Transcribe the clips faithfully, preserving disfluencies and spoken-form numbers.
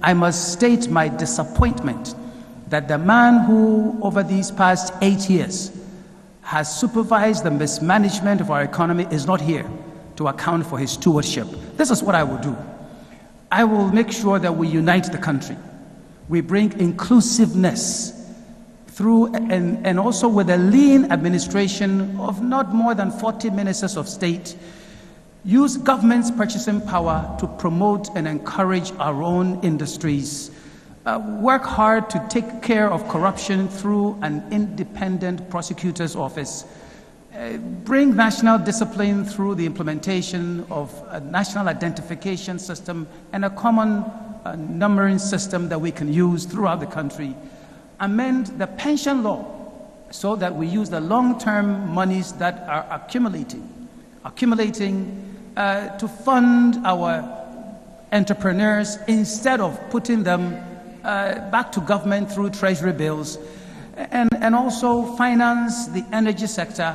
I must state my disappointment that the man who, over these past eight years, has supervised the mismanagement of our economy is not here to account for his stewardship. This is what I will do. I will make sure that we unite the country. We bring inclusiveness through, and, and also with a lean administration of not more than forty ministers of state, use government's purchasing power to promote and encourage our own industries, uh, work hard to take care of corruption through an independent prosecutor's office, uh, bring national discipline through the implementation of a national identification system and a common uh, numbering system that we can use throughout the country, amend the pension law so that we use the long-term monies that are accumulating, accumulating Uh, to fund our entrepreneurs instead of putting them uh, back to government through treasury bills, and, and also finance the energy sector,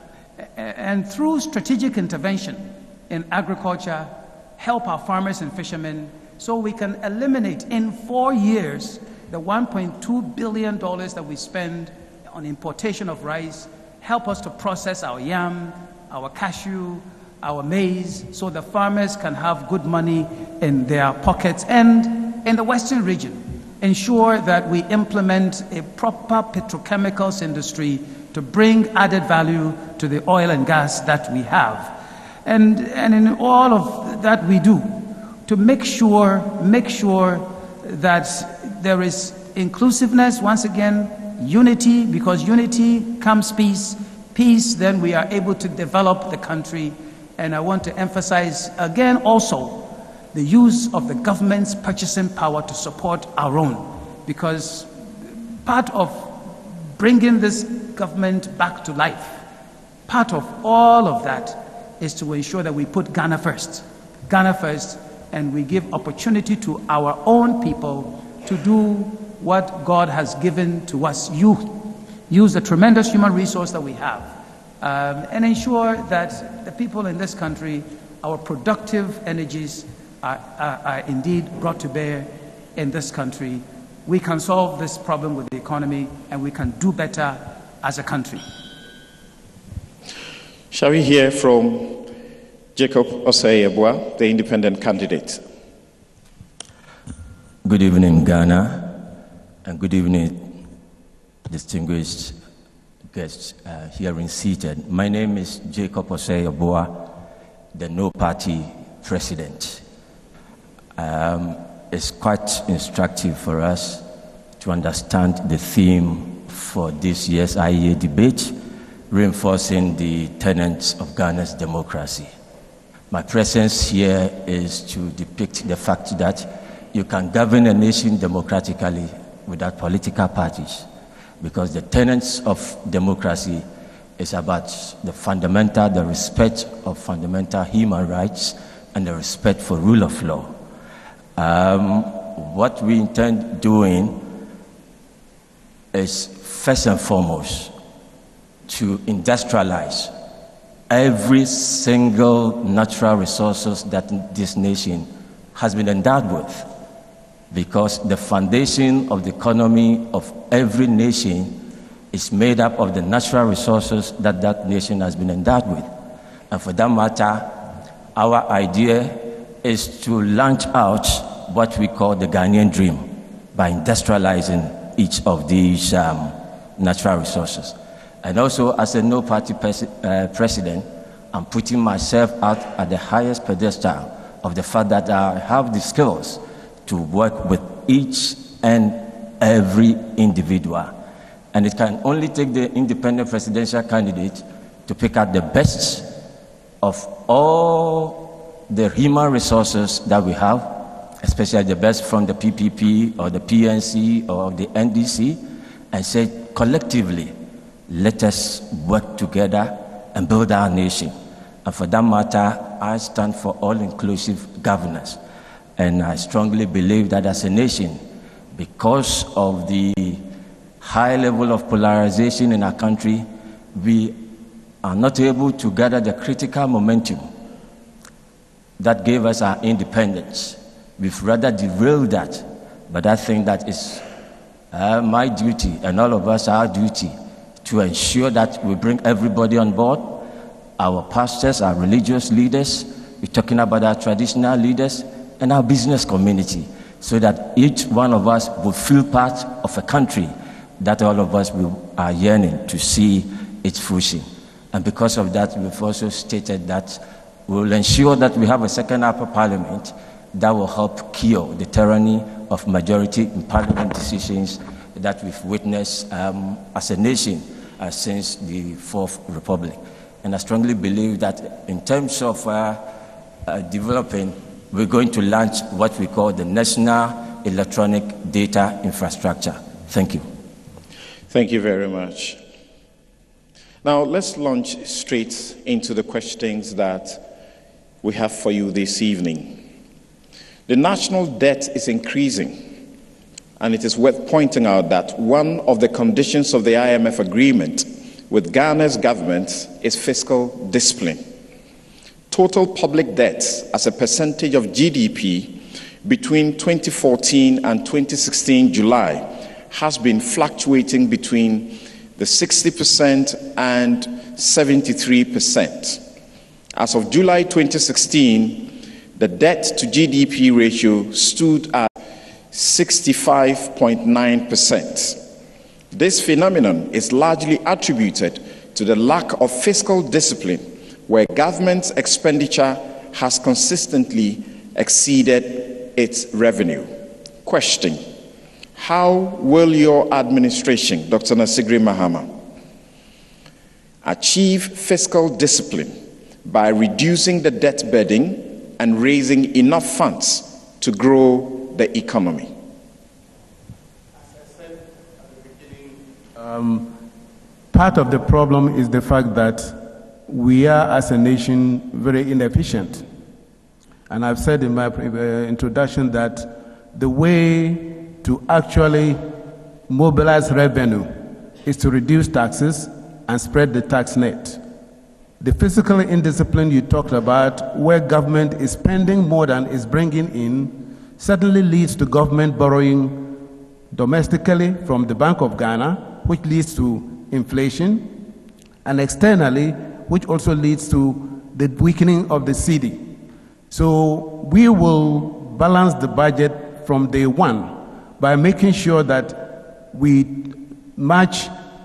and through strategic intervention in agriculture, help our farmers and fishermen so we can eliminate in four years the one point two billion dollars that we spend on importation of rice, help us to process our yam, our cashew, our maize, so the farmers can have good money in their pockets, and in the Western region, ensure that we implement a proper petrochemicals industry to bring added value to the oil and gas that we have. And, and in all of that we do, to make sure, make sure that there is inclusiveness, once again, unity, because unity comes peace, peace, then we are able to develop the country. And I want to emphasize again also the use of the government's purchasing power to support our own, because part of bringing this government back to life, part of all of that is to ensure that we put Ghana first, Ghana first, and we give opportunity to our own people to do what God has given to us, youth, use the tremendous human resource that we have. Um, and ensure that the people in this country, our productive energies are, are, are indeed brought to bear in this country. We can solve this problem with the economy, and we can do better as a country. Shall we hear from Jacob Osei-Yeboah, the independent candidate? Good evening, Ghana, and good evening, distinguished guests uh, here in seated. My name is Jacob Osei-Yeboah, the No Party President. Um, it's quite instructive for us to understand the theme for this year's I E A debate, reinforcing the tenets of Ghana's democracy. My presence here is to depict the fact that you can govern a nation democratically without political parties, because the tenets of democracy is about the fundamental, the respect of fundamental human rights and the respect for rule of law. Um, what we intend doing is first and foremost to industrialize every single natural resources that this nation has been endowed with, because the foundation of the economy of every nation is made up of the natural resources that that nation has been endowed with. And for that matter, our idea is to launch out what we call the Ghanaian dream by industrializing each of these um, natural resources. And also, as a no-party pres uh, president, I'm putting myself out at the highest pedestal of the fact that I have the skills to work with each and every individual. And it can only take the independent presidential candidate to pick out the best of all the human resources that we have, especially the best from the P P P or the P N C or the N D C, and say collectively, let us work together and build our nation. And for that matter, I stand for all-inclusive governance. And I strongly believe that as a nation, because of the high level of polarization in our country, we are not able to gather the critical momentum that gave us our independence. We've rather derailed that But I think that is uh, my duty and all of us our duty to ensure that we bring everybody on board, our pastors, our religious leaders, we're talking about our traditional leaders and our business community, so that each one of us will feel part of a country that all of us will, are yearning to see its fruition. And because of that, we've also stated that we will ensure that we have a second upper parliament that will help cure the tyranny of majority in parliament decisions that we've witnessed um, as a nation uh, since the Fourth Republic. And I strongly believe that in terms of uh, uh, developing, we're going to launch what we call the National Electronic Data Infrastructure. Thank you. Thank you very much. Now, let's launch straight into the questions that we have for you this evening. The national debt is increasing, and it is worth pointing out that one of the conditions of the I M F agreement with Ghana's government is fiscal discipline. Total public debt as a percentage of G D P between twenty fourteen and twenty sixteen July has been fluctuating between the sixty percent and seventy-three percent. As of July twenty sixteen, the debt to G D P ratio stood at sixty-five point nine percent. This phenomenon is largely attributed to the lack of fiscal discipline, where government expenditure has consistently exceeded its revenue. Question: how will your administration, Doctor Nasigri Mahama, achieve fiscal discipline by reducing the debt burden and raising enough funds to grow the economy? As I said at the beginning, um, part of the problem is the fact that we are, as a nation, very inefficient. And I've said in my uh, introduction that the way to actually mobilize revenue is to reduce taxes and spread the tax net. The fiscal indiscipline you talked about, where government is spending more than is bringing in, certainly leads to government borrowing domestically from the Bank of Ghana, which leads to inflation, and externally, which also leads to the weakening of the cedi. So we will balance the budget from day one by making sure that we match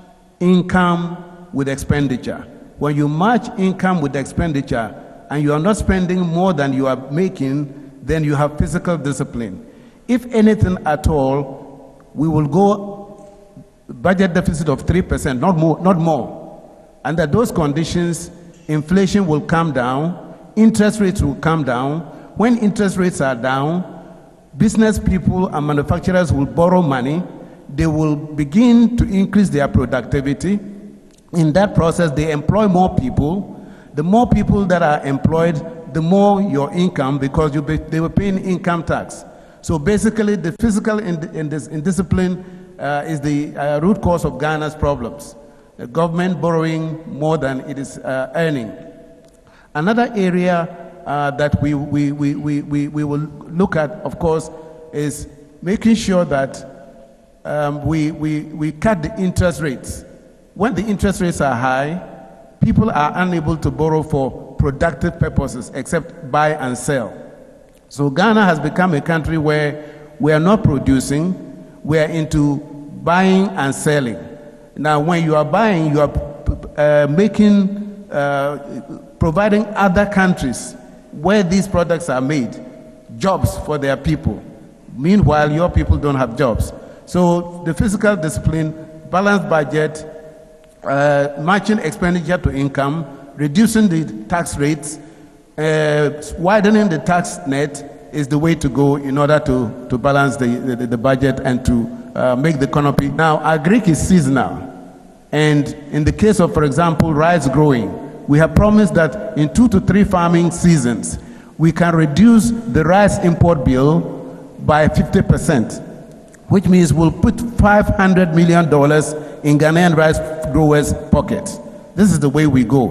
income with expenditure. When you match income with expenditure and you are not spending more than you are making, then you have fiscal discipline. If anything at all, we will go budget deficit of three percent, not more, not more. Under those conditions, inflation will come down, interest rates will come down. When interest rates are down, business people and manufacturers will borrow money. They will begin to increase their productivity. In that process, they employ more people. The more people that are employed, the more your income, because you be, they were paying income tax. So basically, the fiscal indiscipline uh, is the uh, root cause of Ghana's problems. The government borrowing more than it is uh, earning. Another area uh, that we, we, we, we, we, we will look at, of course, is making sure that um, we, we, we cut the interest rates. When the interest rates are high, people are unable to borrow for productive purposes except buy and sell. So Ghana has become a country where we are not producing, we are into buying and selling. Now, when you are buying, you are uh, making, uh, providing other countries where these products are made, jobs for their people. Meanwhile, your people don't have jobs. So the fiscal discipline, balanced budget, Uh, matching expenditure to income, reducing the tax rates, uh, widening the tax net is the way to go in order to, to balance the, the, the budget and to uh, make the economy. Now, agric is seasonal. And in the case of, for example, rice growing, we have promised that in two to three farming seasons, we can reduce the rice import bill by fifty percent, which means we'll put five hundred million dollars in Ghanaian rice growers' pockets. This is the way we go.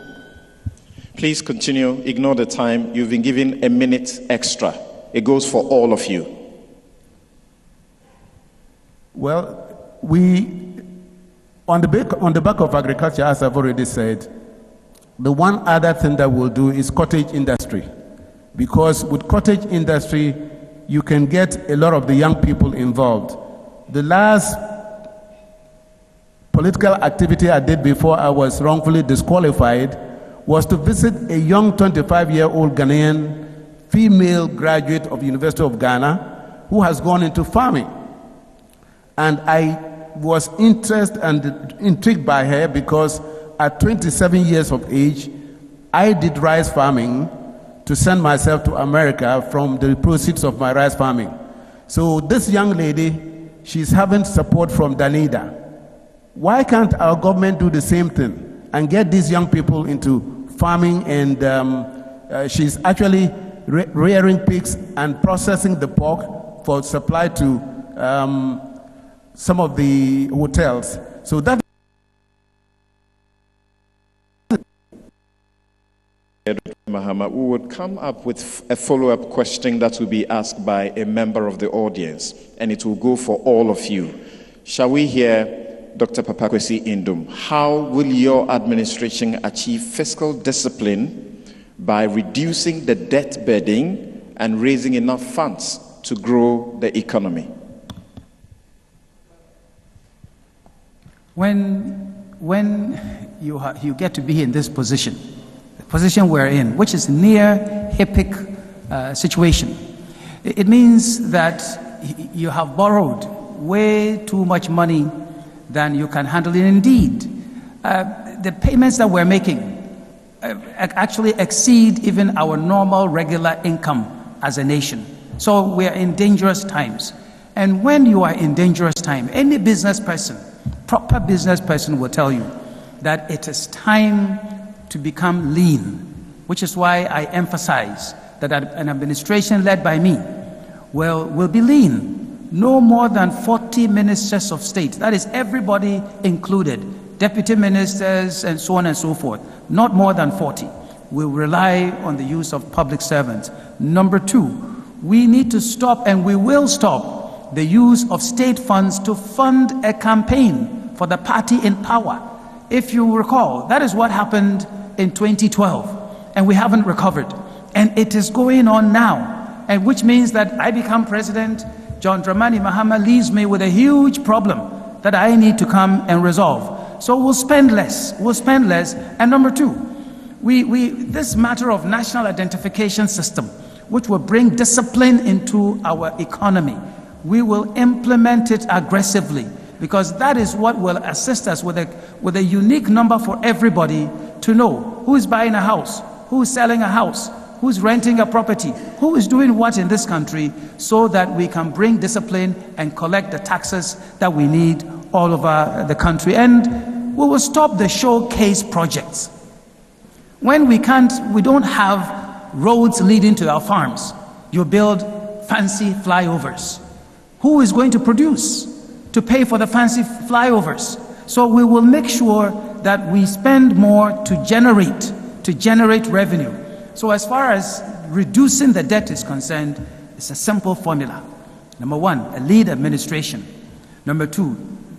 Please continue. Ignore the time. You've been given a minute extra. It goes for all of you. Well, we, on the back, on the back of agriculture, as I've already said, the one other thing that we'll do is cottage industry. Because with cottage industry, you can get a lot of the young people involved. The last political activity I did before I was wrongfully disqualified was to visit a young twenty-five-year-old Ghanaian female graduate of the University of Ghana who has gone into farming. And I was interested and intrigued by her because at twenty-seven years of age, I did rice farming to send myself to America from the proceeds of my rice farming. So this young lady, she's having support from Danida. Why can't our government do the same thing and get these young people into farming? And um, uh, she's actually re rearing pigs and processing the pork for supply to um, some of the hotels. So that Mahama, we would come up with a follow-up question that will be asked by a member of the audience, and it will go for all of you. Shall we hear Doctor Papakwesi Indom? How will your administration achieve fiscal discipline by reducing the debt burden and raising enough funds to grow the economy? When, when you, you get to be in this position, position we're in, which is near HIPIC uh, situation. It means that you have borrowed way too much money than you can handle. And indeed, uh, the payments that we're making uh, actually exceed even our normal regular income as a nation. So we're in dangerous times. And when you are in dangerous time, any business person, proper business person will tell you that it is time to become lean, which is why I emphasize that an administration led by me will, will be lean. No more than forty ministers of state, that is everybody included, deputy ministers and so on and so forth, not more than forty. We'll rely on the use of public servants. Number two, we need to stop, and we will stop, the use of state funds to fund a campaign for the party in power. If you recall, that is what happened in twenty twelve, and we haven't recovered. And it is going on now, and which means that I become president, John Dramani Mahama leaves me with a huge problem that I need to come and resolve. So we'll spend less, we'll spend less. And number two, we, we, this matter of national identification system, which will bring discipline into our economy, we will implement it aggressively, because that is what will assist us with a, with a unique number for everybody to know who is buying a house, who is selling a house, who is renting a property, who is doing what in this country, so that we can bring discipline and collect the taxes that we need all over the country. And we will stop the showcase projects. When we can't, we don't have roads leading to our farms, you build fancy flyovers. Who is going to produce to pay for the fancy flyovers? So we will make sure that we spend more to generate, to generate revenue. So as far as reducing the debt is concerned, it's a simple formula. Number one, a lead administration. Number two,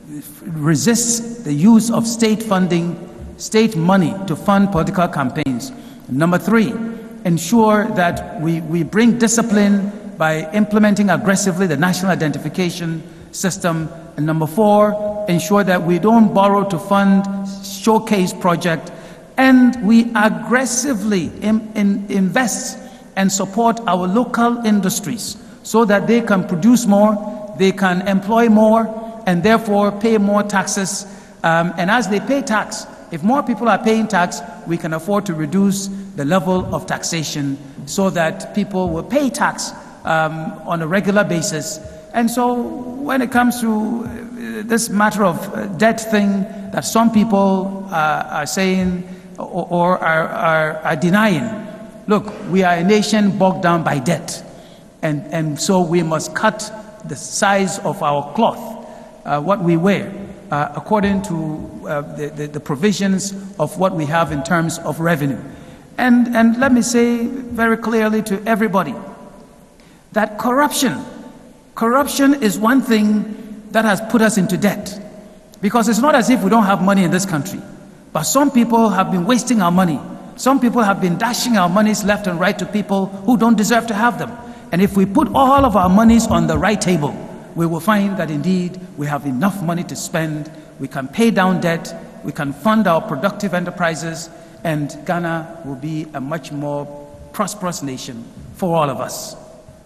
resist the use of state funding, state money to fund political campaigns. Number three, ensure that we, we bring discipline by implementing aggressively the national identification system. And number four, ensure that we don't borrow to fund showcase project, and we aggressively in, in, invest and support our local industries so that they can produce more, they can employ more, and therefore pay more taxes. Um, and as they pay tax, if more people are paying tax, we can afford to reduce the level of taxation so that people will pay tax um, on a regular basis. And so when it comes to this matter of debt thing that some people uh, are saying or, or are, are, are denying, look, we are a nation bogged down by debt. And, and so we must cut the size of our cloth, uh, what we wear, uh, according to uh, the, the, the provisions of what we have in terms of revenue. And, and let me say very clearly to everybody that corruption, corruption is one thing that has put us into debt. Because it's not as if we don't have money in this country, but some people have been wasting our money. Some people have been dashing our monies left and right to people who don't deserve to have them. And if we put all of our monies on the right table, we will find that indeed we have enough money to spend, we can pay down debt, we can fund our productive enterprises, and Ghana will be a much more prosperous nation for all of us.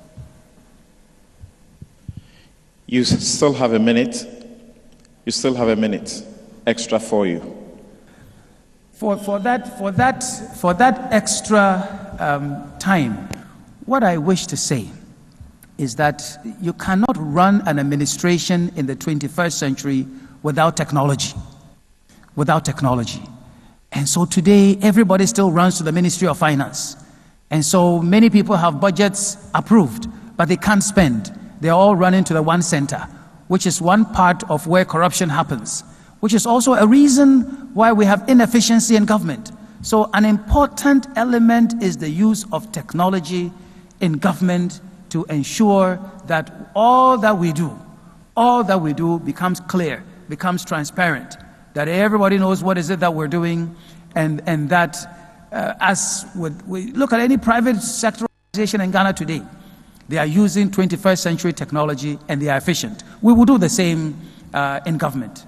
You still have a minute. You still have a minute extra for you. For, for, that, for, that, for that extra um, time, what I wish to say is that you cannot run an administration in the twenty-first century without technology. Without technology. And so today, everybody still runs to the Ministry of Finance. And so many people have budgets approved, but they can't spend. They're all running to the one center, which is one part of where corruption happens, which is also a reason why we have inefficiency in government. So an important element is the use of technology in government to ensure that all that we do, all that we do becomes clear, becomes transparent, that everybody knows what is it that we're doing, and, and that uh, as with, we look at any private sector organization in Ghana today, they are using twenty-first century technology and they are efficient. We will do the same uh, in government.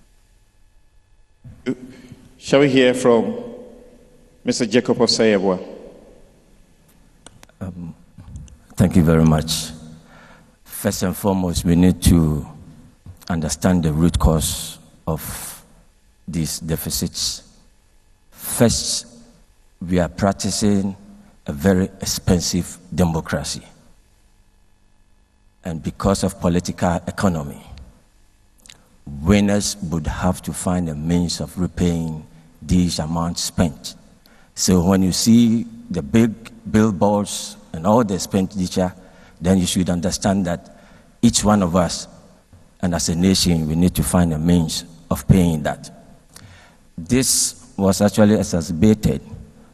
Shall we hear from Mister Jacob Osayebwa? Um, thank you very much. First and foremost, we need to understand the root cause of these deficits. First, we are practicing a very expensive democracy. And because of political economy, winners would have to find a means of repaying these amounts spent. So when you see the big billboards and all the expenditure, then you should understand that each one of us, and as a nation, we need to find a means of paying that. This was actually exacerbated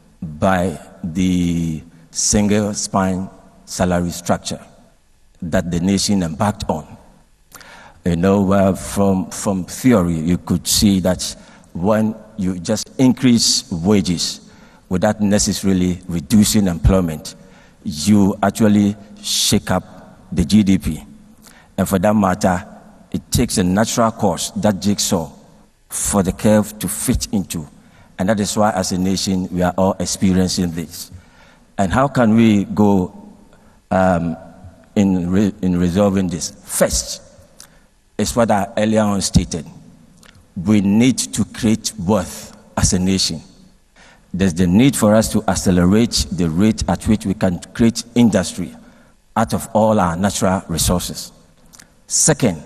by the single spine salary structure that the nation embarked on. You know, uh, from, from theory, you could see that when you just increase wages without necessarily reducing employment, you actually shake up the G D P. And for that matter, it takes a natural course, that jigsaw, for the curve to fit into. And that is why, as a nation, we are all experiencing this. And how can we go um, in, re in resolving this? First, is what I earlier on stated. We need to create wealth as a nation. There's the need for us to accelerate the rate at which we can create industry out of all our natural resources. Second,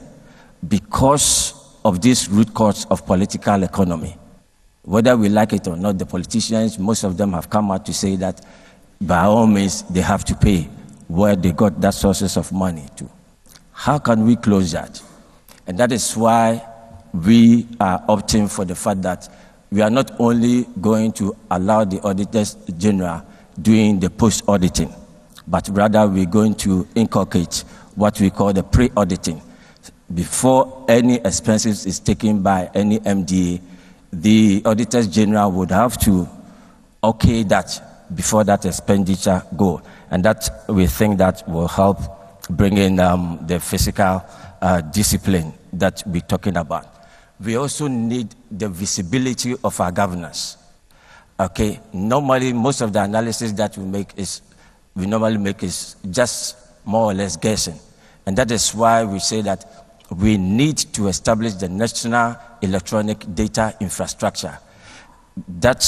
because of this root cause of political economy, whether we like it or not, the politicians, most of them have come out to say that by all means they have to pay where they got that sources of money to. How can we close that? And that is why we are opting for the fact that we are not only going to allow the auditors general doing the post-auditing, but rather we're going to inculcate what we call the pre-auditing. Before any expenses is taken by any M D A, the auditors general would have to okay that before that expenditure go. And that, we think that will help bring in um, the physical uh, discipline that we're talking about. We also need the visibility of our governance. Okay, normally most of the analysis that we make is, we normally make is just more or less guessing. And that is why we say that we need to establish the national electronic data infrastructure that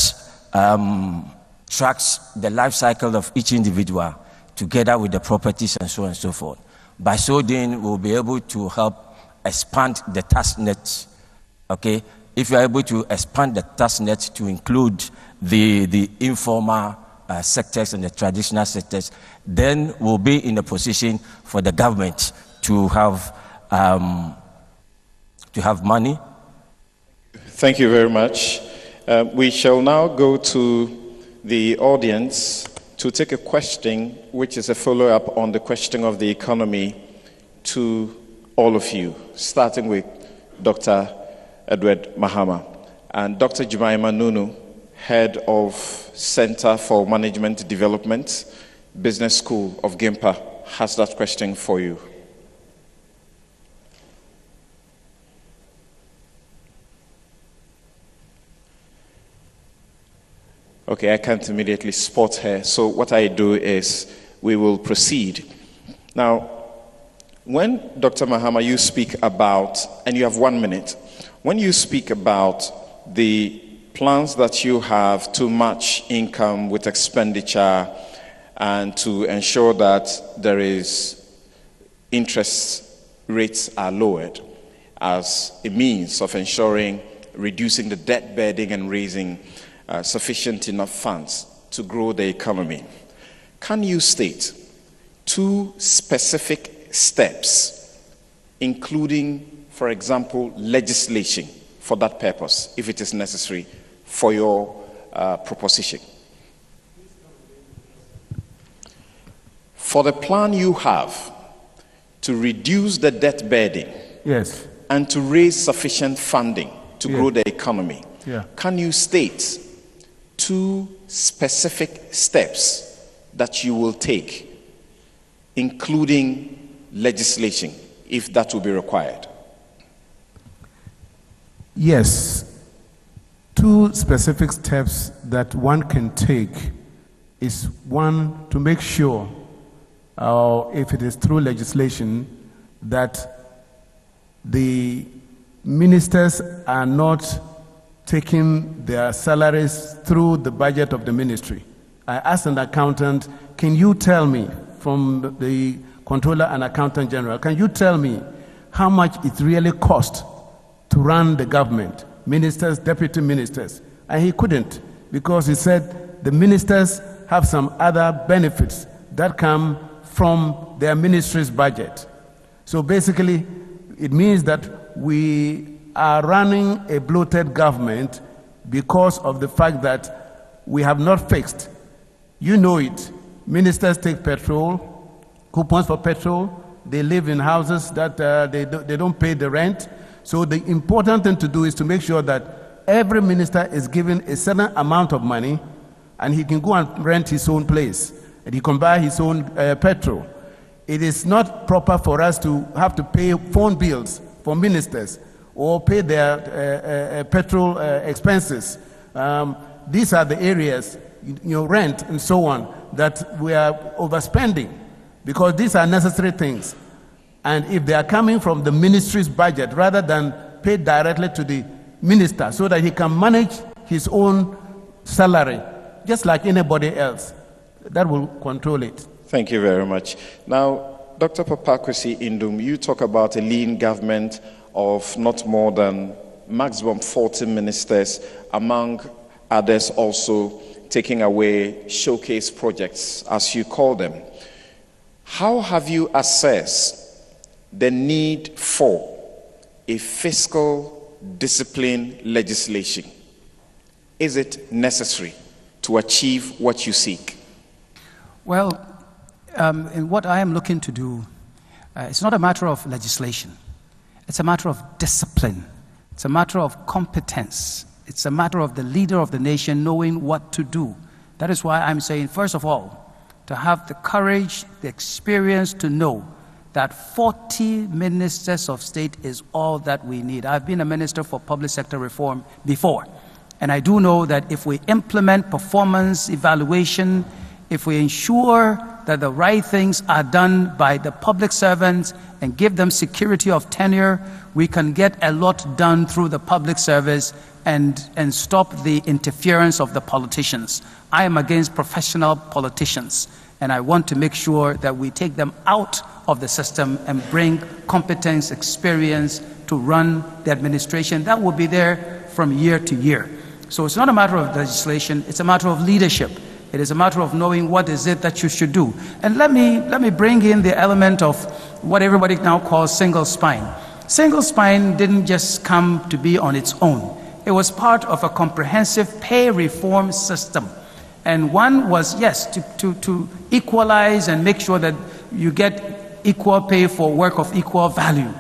um, tracks the life cycle of each individual together with the properties and so on and so forth. By so doing, we'll be able to help expand the task net. Okay, if you're able to expand the task net to include the, the informal uh, sectors and the traditional sectors, then we'll be in a position for the government to have um, to have money. Thank you very much. Uh, we shall now go to the audience to take a question, which is a follow-up on the question of the economy, to all of you, starting with Doctor Edward Mahama and Doctor Jemima Nunu, Head of Center for Management Development, Business School of Gimpa, has that question for you. Okay, I can't immediately spot her, so what I do is we will proceed. Now, when Doctor Mahama, you speak about, and you have one minute, when you speak about the plans that you have to match income with expenditure and to ensure that there is interest rates are lowered as a means of ensuring reducing the debt burden and raising uh, sufficient enough funds to grow the economy, can you state two specific steps, including, for example, legislation for that purpose, if it is necessary, for your uh, proposition? For the plan you have to reduce the debt burden, yes, and to raise sufficient funding to yeah. grow the economy, yeah. can you state two specific steps that you will take, including legislation, if that will be required? Yes. Two specific steps that one can take is, one, to make sure, uh, if it is through legislation, that the ministers are not taking their salaries through the budget of the ministry. I asked an accountant, can you tell me, from the Controller and Accountant General, can you tell me how much it really costs to run the government, ministers, deputy ministers? And he couldn't, because he said the ministers have some other benefits that come from their ministry's budget. So basically, it means that we are running a bloated government because of the fact that we have not fixed. You know it. Ministers take petrol, coupons for petrol. They live in houses that uh, they, do, they don't pay the rent. So the important thing to do is to make sure that every minister is given a certain amount of money, and he can go and rent his own place, and he can buy his own uh, petrol. It is not proper for us to have to pay phone bills for ministers or pay their uh, uh, petrol uh, expenses. Um, these are the areas, you know, rent and so on, that we are overspending, because these are necessary things. And if they are coming from the ministry's budget rather than paid directly to the minister so that he can manage his own salary, just like anybody else, that will control it. Thank you very much. Now, Doctor Papakwesi Indum, you talk about a lean government of not more than maximum forty ministers, among others also taking away showcase projects, as you call them. How have you assessed the need for a fiscal discipline legislation? Is it necessary to achieve what you seek? Well, um, in what I am looking to do, uh, it's not a matter of legislation. It's a matter of discipline. It's a matter of competence. It's a matter of the leader of the nation knowing what to do. That is why I'm saying, first of all, to have the courage, the experience to know that forty ministers of state is all that we need. I've been a minister for public sector reform before, and I do know that if we implement performance evaluation, if we ensure that the right things are done by the public servants and give them security of tenure, we can get a lot done through the public service and, and stop the interference of the politicians. I am against professional politicians, and I want to make sure that we take them out of the system and bring competence, experience to run the administration. That will be there from year to year. So it's not a matter of legislation, it's a matter of leadership. It is a matter of knowing what is it that you should do. And let me, let me bring in the element of what everybody now calls single spine. Single spine didn't just come to be on its own. It was part of a comprehensive pay reform system. And one was, yes, to, to, to equalize and make sure that you get equal pay for work of equal value.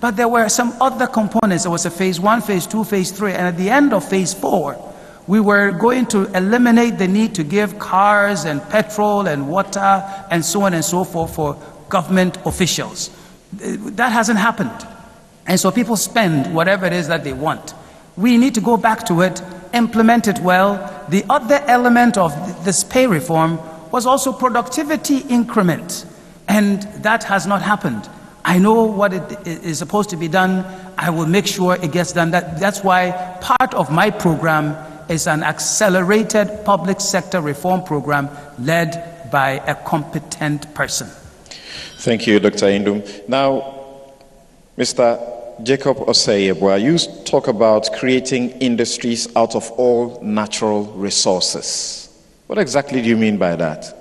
But there were some other components. There was a phase one, phase two, phase three, and at the end of phase four, we were going to eliminate the need to give cars and petrol and water and so on and so forth for government officials. That hasn't happened. And so people spend whatever it is that they want. We need to go back to it, implement it well. The other element of this pay reform was also productivity increment, and that has not happened. I know what it is supposed to be done. I will make sure it gets done. That, that's why part of my program is an accelerated public sector reform program led by a competent person. Thank you, Doctor Indum. Now, Mister Jacob Osei-Yeboah, you talk about creating industries out of all natural resources. What exactly do you mean by that?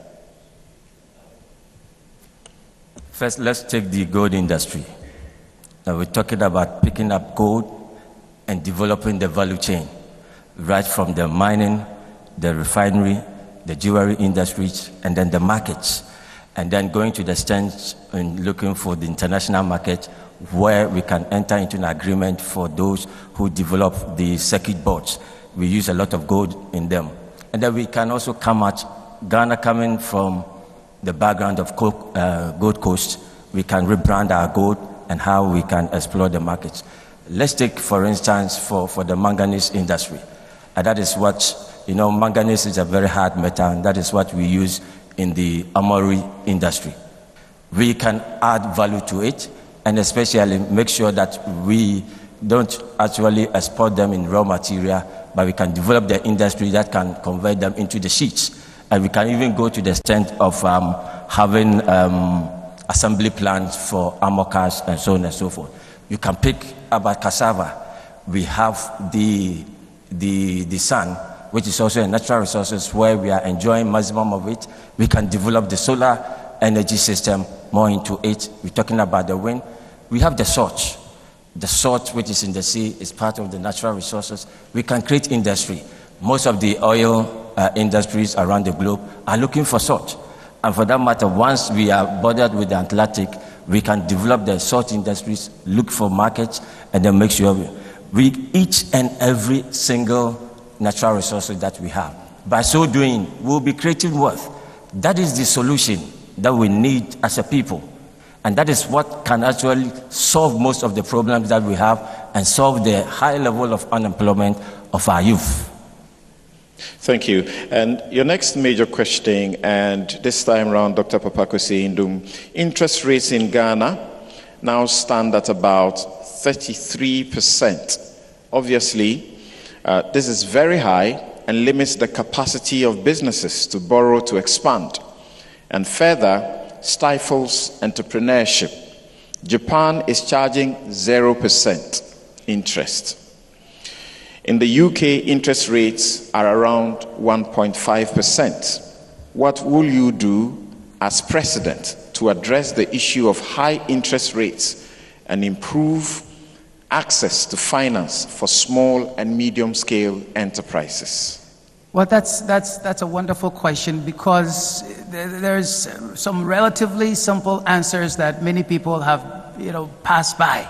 First, let's take the gold industry. Now, we're talking about picking up gold and developing the value chain, right from the mining, the refinery, the jewelry industries, and then the markets, and then going to the extent and looking for the international market where we can enter into an agreement for those who develop the circuit boards. We use a lot of gold in them. And then we can also come at Ghana coming from the background of uh, Gold Coast. We can rebrand our gold and how we can explore the markets. Let's take, for instance, for, for the manganese industry. And that is what, you know, manganese is a very hard metal, and that is what we use in the armory industry. We can add value to it, and especially make sure that we don't actually export them in raw material, but we can develop the industry that can convert them into the sheets. And we can even go to the extent of um, having um, assembly plants for armor cars and so on and so forth. You can pick about cassava. We have the, the, the sun, which is also a natural resource where we are enjoying maximum of it. We can develop the solar energy system more into it. We're talking about the wind. We have the salt. The salt which is in the sea is part of the natural resources. We can create industry. Most of the oil uh, industries around the globe are looking for salt. And for that matter, once we are bordered with the Atlantic, we can develop the salt industries, look for markets, and then make sure we, we each and every single natural resources that we have. By so doing, we'll be creating wealth. That is the solution that we need as a people. And that is what can actually solve most of the problems that we have and solve the high level of unemployment of our youth. Thank you. And your next major question, and this time around, Doctor Papakosi Indum, interest rates in Ghana now stand at about thirty-three percent. Obviously, uh, this is very high and limits the capacity of businesses to borrow to expand, and further stifles entrepreneurship. Japan is charging zero percent interest. In the U K, interest rates are around one point five percent. What will you do as president to address the issue of high interest rates and improve access to finance for small and medium-scale enterprises? Well, that's, that's, that's a wonderful question, because there's some relatively simple answers that many people have, you know, passed by.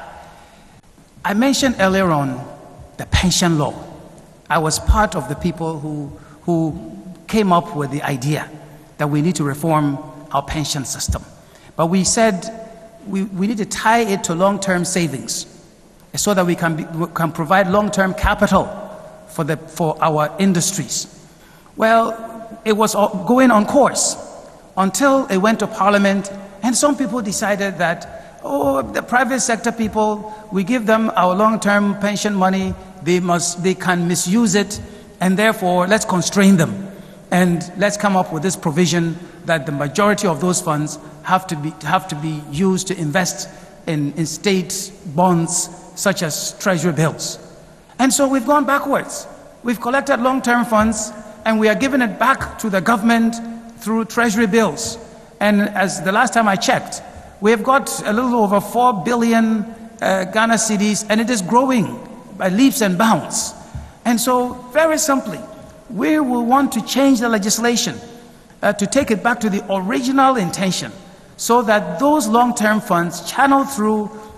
I mentioned earlier on the pension law. I was part of the people who, who came up with the idea that we need to reform our pension system. But we said we, we need to tie it to long-term savings so that we can, be, we can provide long-term capital for, the, for our industries. Well, it was going on course until it went to Parliament, and some people decided that, oh, the private sector people, we give them our long-term pension money, they must, they can misuse it, and therefore let's constrain them, and let's come up with this provision that the majority of those funds have to be have to be used to invest in, in state bonds such as treasury bills. And so we've gone backwards. We've collected long-term funds, and we are giving it back to the government through treasury bills. And as the last time I checked, we have got a little over four billion uh, Ghana cedis, and it is growing by leaps and bounds. And so, very simply, we will want to change the legislation uh, to take it back to the original intention, so that those long-term funds channeled through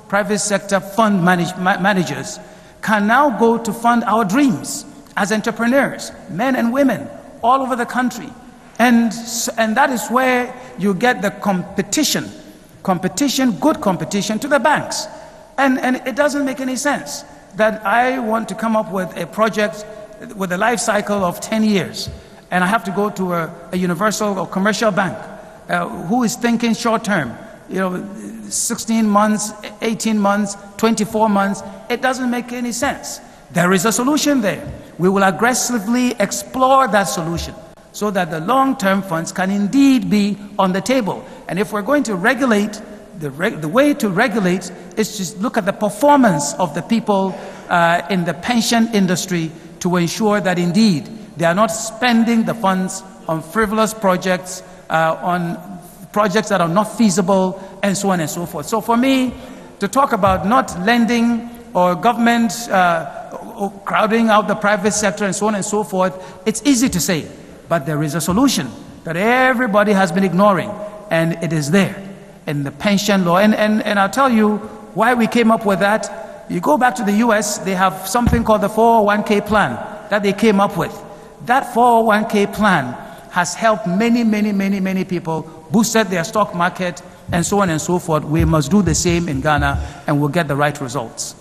private sector fund manage, ma managers can now go to fund our dreams as entrepreneurs, men and women, all over the country. And, and that is where you get the competition, competition, good competition to the banks. And, and it doesn't make any sense that I want to come up with a project with a life cycle of ten years, and I have to go to a, a universal or commercial bank uh, who is thinking short term, you know, sixteen months, eighteen months, twenty-four months. It doesn't make any sense. There is a solution there. We will aggressively explore that solution so that the long-term funds can indeed be on the table. And if we're going to regulate, the, reg the way to regulate is to look at the performance of the people uh, in the pension industry to ensure that indeed they are not spending the funds on frivolous projects, uh, on projects that are not feasible, and so on and so forth. So for me, to talk about not lending or government uh, or crowding out the private sector and so on and so forth, it's easy to say, but there is a solution that everybody has been ignoring, and it is there in the pension law. And, and, and I'll tell you why we came up with that. You go back to the U S, they have something called the four oh one K plan that they came up with. That four oh one K plan has helped many, many, many, many people, boosted their stock market, and so on and so forth. We must do the same in Ghana, and we'll get the right results.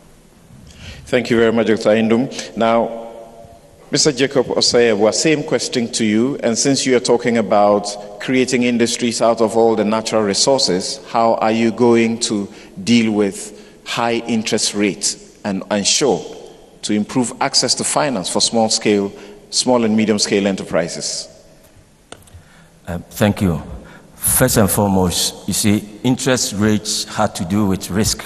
Thank you very much, Doctor Indum. Now, Mister Jacob Osayewa, same question to you. And since you are talking about creating industries out of all the natural resources, how are you going to deal with high interest rates and ensure to improve access to finance for small scale, small and medium scale enterprises? Uh, thank you. First and foremost, you see, interest rates have to do with risk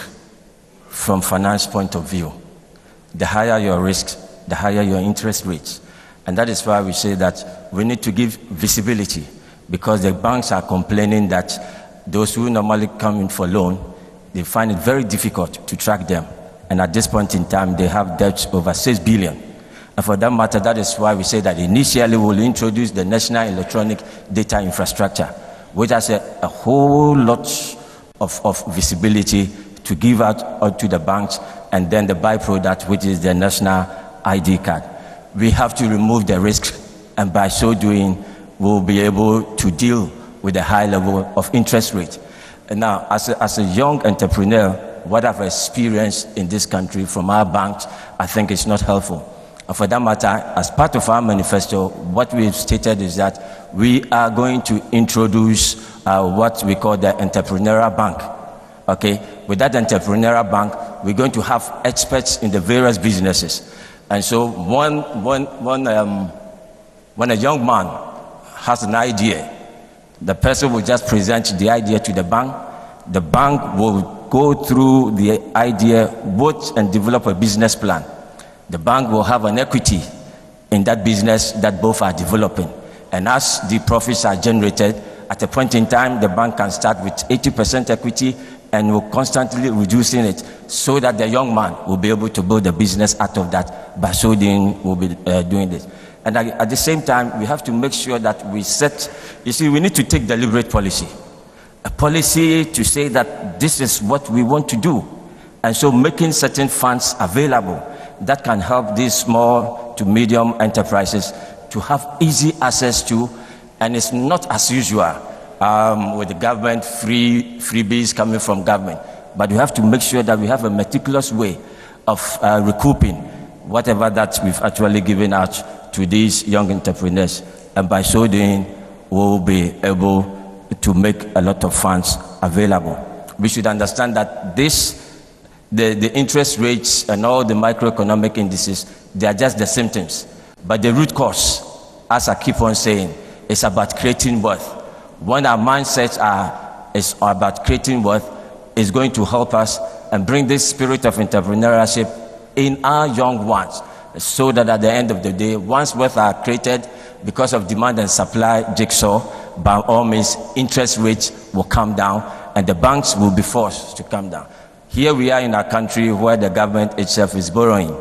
from finance point of view. The higher your risk, the higher your interest rates. And that is why we say that we need to give visibility, because the banks are complaining that those who normally come in for loan, they find it very difficult to track them. And at this point in time, they have debts over six billion. And for that matter, that is why we say that initially we'll introduce the National Electronic Data Infrastructure, which has a, a whole lot of, of visibility to give out to the banks, and then the byproduct, which is the national I D card. We have to remove the risk, and by so doing, we'll be able to deal with the high level of interest rate. And now, as a, as a young entrepreneur, what I've experienced in this country from our banks, I think is not helpful. And for that matter, as part of our manifesto, what we've stated is that we are going to introduce uh, what we call the entrepreneurial bank. Okay, with that entrepreneurial bank, we're going to have experts in the various businesses. And so when, when, when, um, when a young man has an idea, the person will just present the idea to the bank. The bank will go through the idea both and develop a business plan. The bank will have an equity in that business that both are developing. And as the profits are generated, at a point in time, the bank can start with eighty percent equity and will constantly reducing it so that the young man will be able to build a business out of that. By so doing, we'll be uh, doing this. And at the same time, we have to make sure that we set, you see, we need to take deliberate policy. A policy to say that this is what we want to do. And so making certain funds available that can help these small to medium enterprises to have easy access to, and it's not as usual. Um, with the government, free freebies coming from government. But we have to make sure that we have a meticulous way of uh, recouping whatever that we've actually given out to these young entrepreneurs. And by so doing, we'll be able to make a lot of funds available. We should understand that this, the, the interest rates and all the macroeconomic indices, they are just the symptoms. But the root cause, as I keep on saying, is about creating wealth. When our mindsets are is about creating wealth, is going to help us and bring this spirit of entrepreneurship in our young ones, so that at the end of the day, once wealth are created because of demand and supply jigsaw, by all means, interest rates will come down and the banks will be forced to come down. Here we are in a country where the government itself is borrowing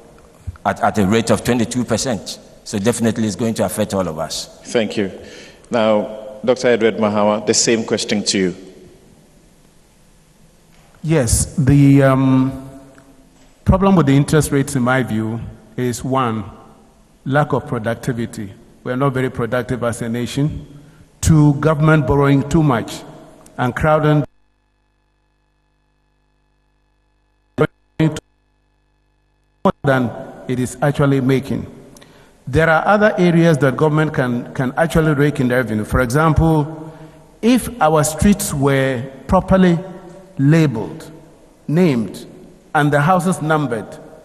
at, at a rate of twenty-two percent. So definitely it's going to affect all of us. Thank you. Now, Doctor Edward Mahama, the same question to you. Yes, the um, problem with the interest rates, in my view, is one, lack of productivity. We are not very productive as a nation. Two, government borrowing too much and crowding more than it is actually making. There are other areas that government can, can actually rake in revenue. For example, if our streets were properly labeled, named, and the houses numbered,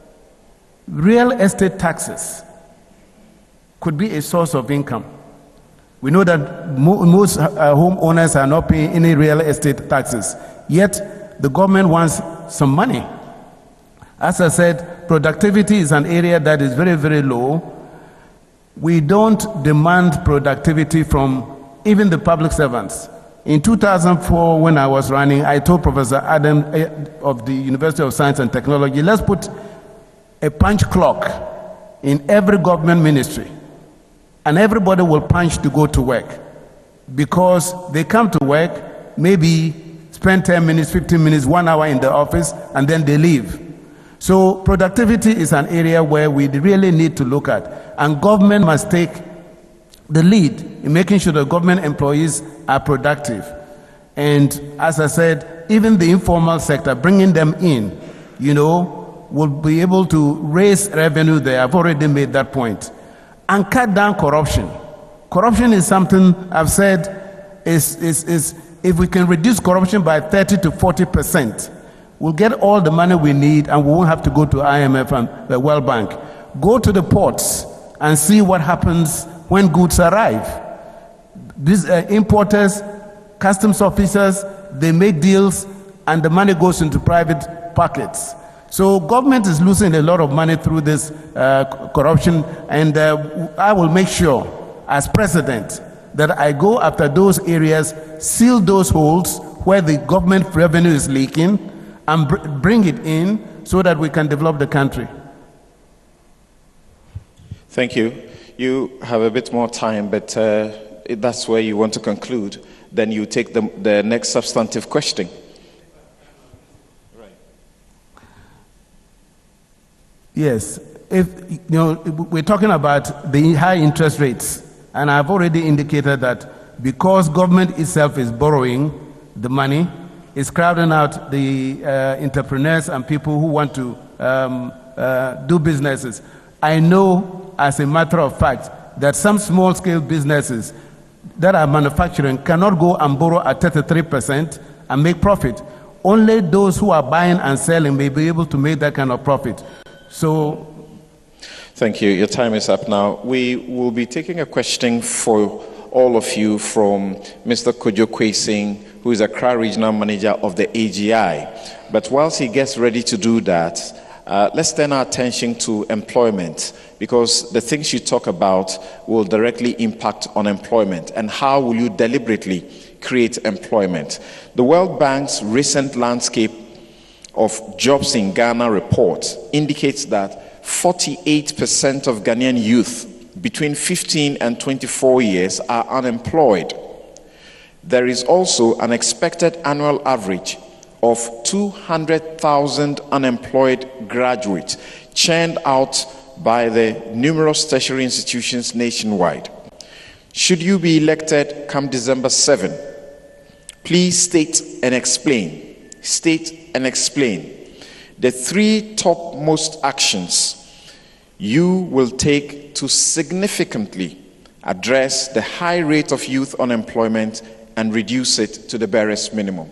real estate taxes could be a source of income. We know that mo most uh, homeowners are not paying any real estate taxes, yet the government wants some money. As I said, productivity is an area that is very, very low. We don't demand productivity from even the public servants. In two thousand four, when I was running, I told Professor Adam of the University of Science and Technology, let's put a punch clock in every government ministry, and everybody will punch to go to work, because they come to work, maybe spend ten minutes, fifteen minutes, one hour in the office, and then they leave. So productivity is an area where we really need to look at, and government must take the lead in making sure that government employees are productive. And as I said, even the informal sector, bringing them in, you know, will be able to raise revenue there. I've already made that point. And cut down corruption. Corruption is something I've said is, is, is if we can reduce corruption by thirty to forty percent, we'll get all the money we need and we won't have to go to I M F and the World Bank. Go to the ports and see what happens when goods arrive. These uh, importers, customs officers, they make deals and the money goes into private pockets. So government is losing a lot of money through this uh, corruption, and uh, I will make sure as president that I go after those areas, seal those holes where the government revenue is leaking, and br bring it in so that we can develop the country. Thank you. You have a bit more time, but uh, if that's where you want to conclude, then you take the, the next substantive question. Right. Yes, if you know, we're talking about the high interest rates, and I've already indicated that because government itself is borrowing the money, it's crowding out the uh, entrepreneurs and people who want to um, uh, do businesses. I know, as a matter of fact, that some small-scale businesses that are manufacturing cannot go and borrow at thirty-three percent and make profit. Only those who are buying and selling may be able to make that kind of profit. So, thank you. Your time is up now. We will be taking a question for all of you from Mister Kojo Kwesing, who is Accra Regional Manager of the A G I. But whilst he gets ready to do that, uh, let's turn our attention to employment, because the things you talk about will directly impact on employment. And how will you deliberately create employment? The World Bank's recent landscape of jobs in Ghana report indicates that forty-eight percent of Ghanaian youth between fifteen and twenty-four years are unemployed. There is also an expected annual average of two hundred thousand unemployed graduates churned out by the numerous tertiary institutions nationwide. Should you be elected come December seventh, please state and explain, state and explain the three topmost actions you will take to significantly address the high rate of youth unemployment and reduce it to the barest minimum.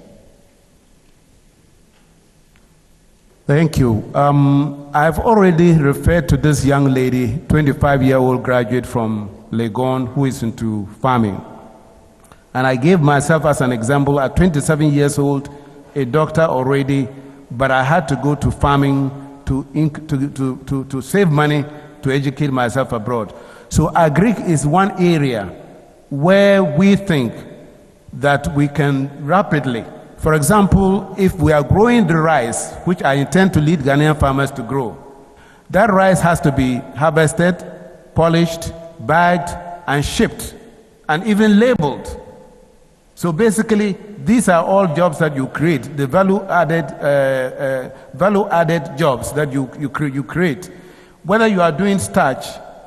thank you. Um, I've already referred to this young lady, twenty-five-year-old graduate from Legon, who is into farming. And I gave myself as an example at twenty-seven years old, a doctor already, but I had to go to farming to, to, to, to, to save money to educate myself abroad. So agric is one area where we think that we can rapidly, for example, if we are growing the rice, which I intend to lead Ghanaian farmers to grow, that rice has to be harvested, polished, bagged, and shipped, and even labeled. So basically, these are all jobs that you create, the value-added uh, uh, value-added jobs that you, you, cre you create. Whether you are doing starch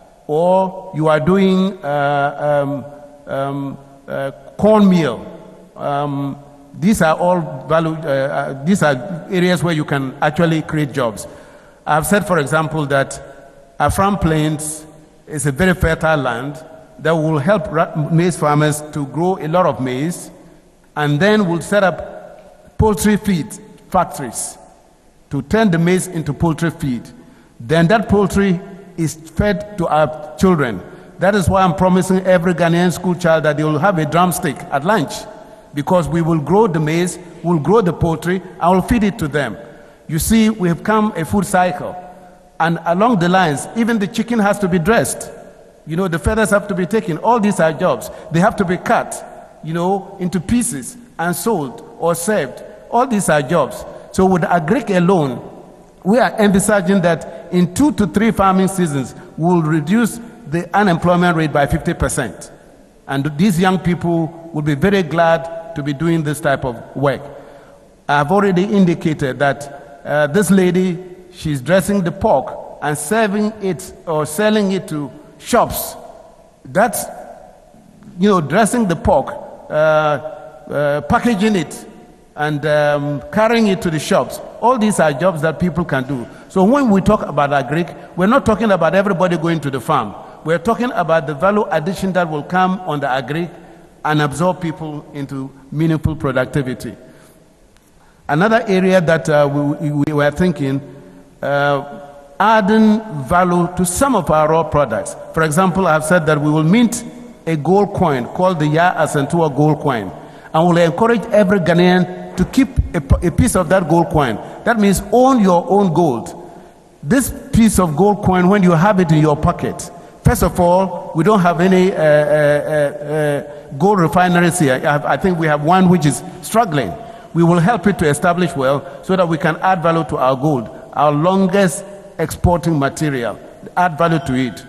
or you are doing uh, um, um, uh, cornmeal, um, these are all value, uh, uh, these are areas where you can actually create jobs. I've said, for example, that Afram Plains is a very fertile land that will help maize farmers to grow a lot of maize, and then we'll set up poultry feed factories to turn the maize into poultry feed. Then that poultry is fed to our children. That is why I'm promising every Ghanaian school child that they will have a drumstick at lunch, because we will grow the maize, we'll grow the poultry, and we'll feed it to them. You see, we have come a food cycle, and along the lines, even the chicken has to be dressed. You know, the feathers have to be taken. All these are jobs. They have to be cut, you know, into pieces and sold or served. All these are jobs. So with agric alone, we are envisaging that in two to three farming seasons, we'll reduce the unemployment rate by fifty percent. And these young people will be very glad to be doing this type of work. I've already indicated that uh, this lady, she's dressing the pork and serving it or selling it to shops. That's, you know, dressing the pork, uh, uh, packaging it, and um, carrying it to the shops. All these are jobs that people can do. So when we talk about agric, we're not talking about everybody going to the farm. We're talking about the value addition that will come on the agric and absorb people into meaningful productivity. Another area that uh, we, we were thinking, uh, adding value to some of our raw products. For example, I've said that we will mint a gold coin called the Ya Asantua gold coin, and we'll encourage every Ghanaian to keep a, a piece of that gold coin. That means own your own gold. This piece of gold coin, when you have it in your pocket, first of all, we don't have any uh, uh, uh, gold refineries here. I, I think we have one which is struggling. We will help it to establish well so that we can add value to our gold, our longest exporting material, add value to it.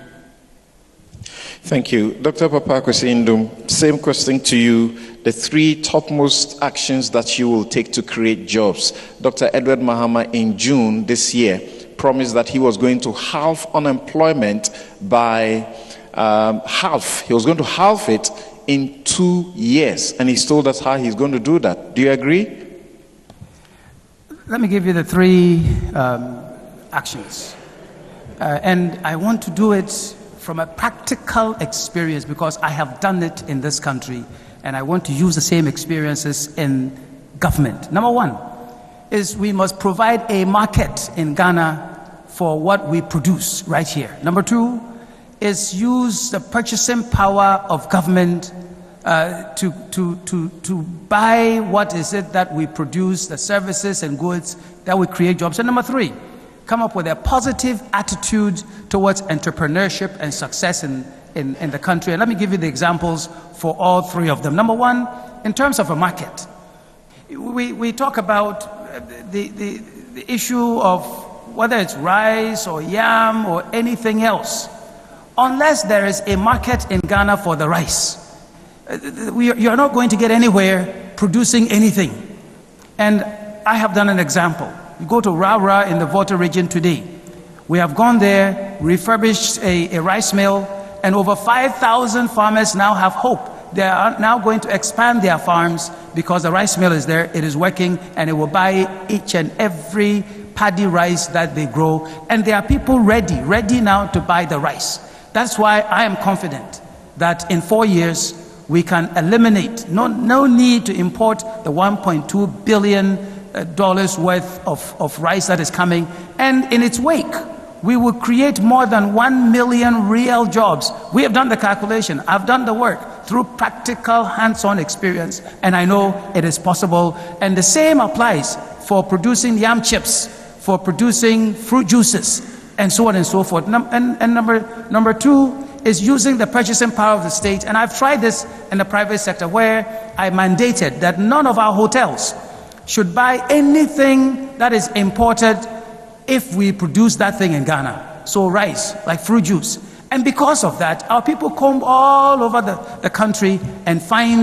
Thank you. Doctor Papakwesi-Ndum, same question to you. The three topmost actions that you will take to create jobs. Doctor Edward Mahama in June this year promised that he was going to halve unemployment by um, half. He was going to halve it in two years. And he's told us how he's going to do that. Do you agree? Let me give you the three um, actions. Uh, and I want to do it from a practical experience because I have done it in this country and I want to use the same experiences in government. Number one is we must provide a market in Ghana for what we produce right here. Number two is use the purchasing power of government uh, to, to, to, to buy what is it that we produce, the services and goods that we create jobs. And number three, come up with a positive attitude towards entrepreneurship and success in, in, in the country. And let me give you the examples for all three of them. Number one, in terms of a market, we, we talk about the, the, the issue of whether it's rice or yam or anything else. Unless there is a market in Ghana for the rice, we, you're not going to get anywhere producing anything. And I have done an example. You go to Raura in the Volta region today. We have gone there, refurbished a, a rice mill, and over five thousand farmers now have hope. They are now going to expand their farms because the rice mill is there, it is working, and it will buy each and every paddy rice that they grow. And there are people ready, ready now to buy the rice. That's why I am confident that in four years, we can eliminate, no, no need to import the one point two billion dollars worth of, of rice that is coming. And in its wake, we will create more than one million real jobs. We have done the calculation. I've done the work through practical hands-on experience, and I know it is possible. And the same applies for producing yam chips, for producing fruit juices, and so on and so forth. Num and and number, number two is using the purchasing power of the state. And I've tried this in the private sector where I mandated that none of our hotels should buy anything that is imported if we produce that thing in Ghana. So rice, like fruit juice. And because of that, our people come all over the, the country and find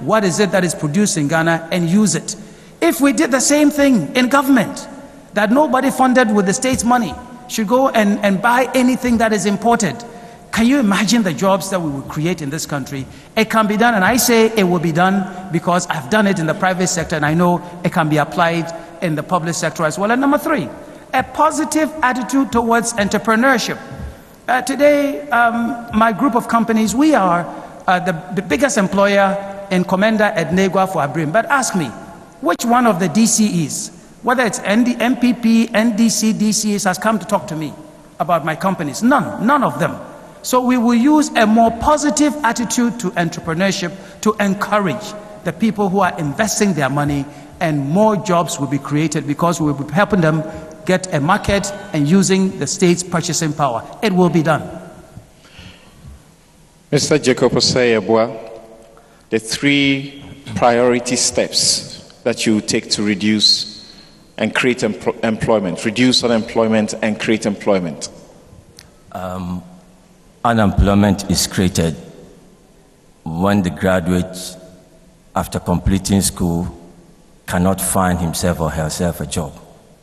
what is it that is produced in Ghana and use it. If we did the same thing in government, that nobody funded with the state's money should go and, and buy anything that is imported, can you imagine the jobs that we would create in this country? It can be done, and I say it will be done because I've done it in the private sector and I know it can be applied in the public sector as well. And number three, a positive attitude towards entrepreneurship. Uh, today, um, my group of companies, we are uh, the, the biggest employer in Commander Ednegwa for Abrim. But ask me, which one of the D C Es, whether it's N D, M P P, N D C, D C Es, has come to talk to me about my companies? None, none of them. So we will use a more positive attitude to entrepreneurship to encourage the people who are investing their money, and more jobs will be created because we will be helping them get a market and using the state's purchasing power. It will be done. Mister Jacob Osei-Yeboah, the three priority steps that you take to reduce and create empl employment, reduce unemployment and create employment. Um, unemployment is created when the graduate, after completing school, cannot find himself or herself a job.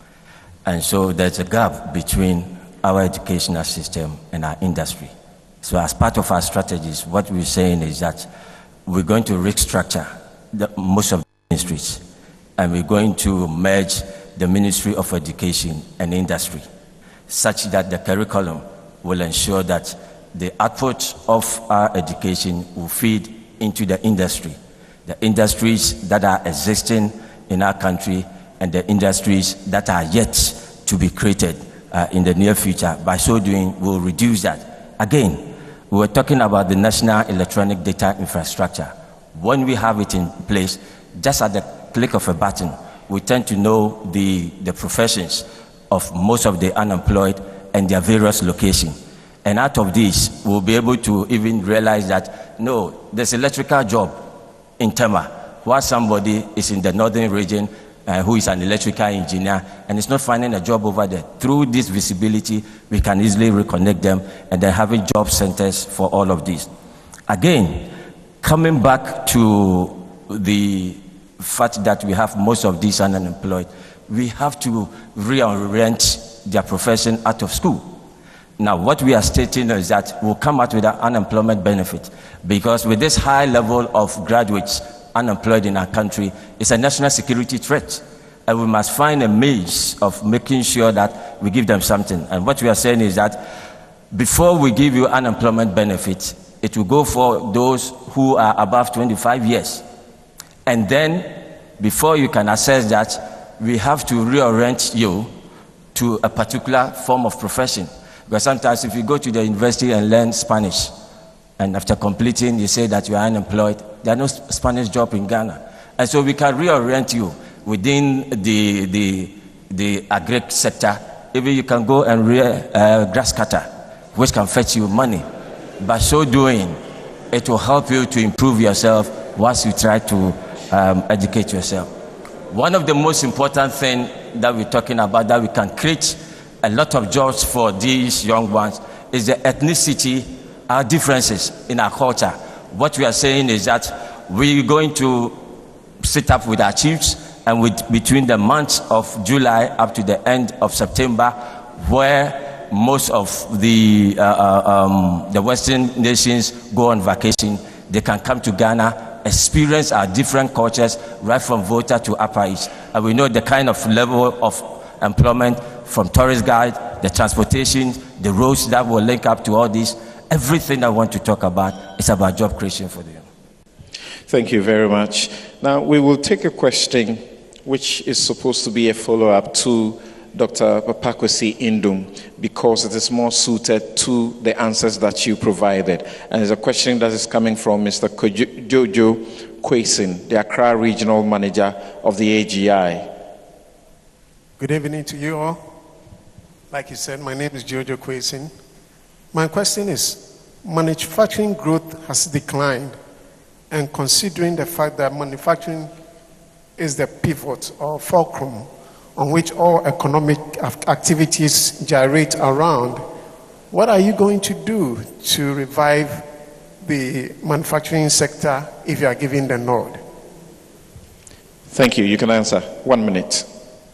And so there's a gap between our educational system and our industry. So as part of our strategies, what we're saying is that we're going to restructure the, most of the ministries, and we're going to merge the Ministry of Education and Industry, such that the curriculum will ensure that the output of our education will feed into the industry, the industries that are existing in our country and the industries that are yet to be created uh, in the near future. By so doing, we'll reduce that. Again, we were talking about the National Electronic Data Infrastructure. When we have it in place, just at the click of a button, we tend to know the, the professions of most of the unemployed and their various locations. And out of this, we'll be able to even realize that, no, there's an electrical job in Tema, while somebody is in the northern region uh, who is an electrical engineer and is not finding a job over there. Through this visibility, we can easily reconnect them and then having job centers for all of this. Again, coming back to the fact that we have most of these unemployed, we have to reorient their profession out of school. Now, what we are stating is that we'll come out with an unemployment benefit, because with this high level of graduates unemployed in our country, it's a national security threat. And we must find a means of making sure that we give them something. And what we are saying is that before we give you unemployment benefit, it will go for those who are above twenty-five years. And then, before you can assess that, we have to reorient you to a particular form of profession. Because sometimes if you go to the university and learn Spanish, and after completing, you say that you are unemployed, there are no Spanish job in Ghana. And so we can reorient you within the, the, the agri sector. Even you can go and rear uh, grass cutter, which can fetch you money. By so doing, it will help you to improve yourself once you try to um, educate yourself. One of the most important things that we're talking about, that we can create a lot of jobs for these young ones, is the ethnicity, our differences in our culture. What we are saying is that we're going to sit up with our chiefs, and with, between the months of July up to the end of September, where most of the, uh, uh, um, the Western nations go on vacation, they can come to Ghana, experience our different cultures, right from Volta to Upper East. And we know the kind of level of employment from tourist guide, the transportation, the roads that will link up to all this. Everything I want to talk about is about job creation for them. Thank you very much. Now we will take a question which is supposed to be a follow-up to Doctor Papakwesi Indum, because it is more suited to the answers that you provided. And it's a question that is coming from Mister Jojo Kwesin, the Accra Regional Manager of the A G I. Good evening to you all. Like you said, my name is Jojo Kwesin. My question is, manufacturing growth has declined, and considering the fact that manufacturing is the pivot or fulcrum on which all economic activities gyrate around, what are you going to do to revive the manufacturing sector if you are given the nod? Thank you. You can answer. One minute.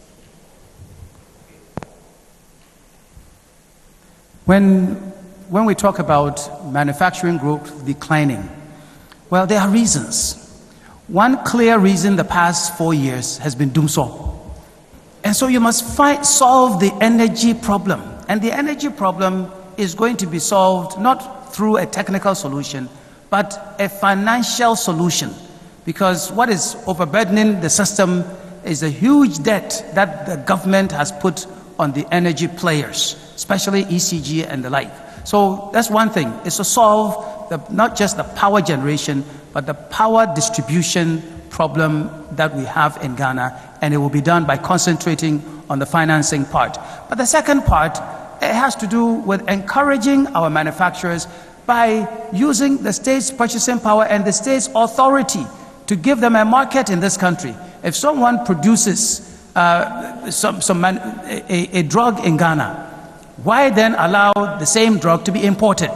When, when we talk about manufacturing growth declining, well, there are reasons. One clear reason the past four years has been doomsday. And so you must fight, solve the energy problem. And the energy problem is going to be solved not through a technical solution, but a financial solution. Because what is overburdening the system is a huge debt that the government has put on the energy players, especially E C G and the like. So that's one thing, is to solve the, not just the power generation, but the power distribution problem that we have in Ghana, and it will be done by concentrating on the financing part. But the second part, it has to do with encouraging our manufacturers by using the state's purchasing power and the state's authority to give them a market in this country. If someone produces uh, some, some man, a, a drug in Ghana, why then allow the same drug to be imported?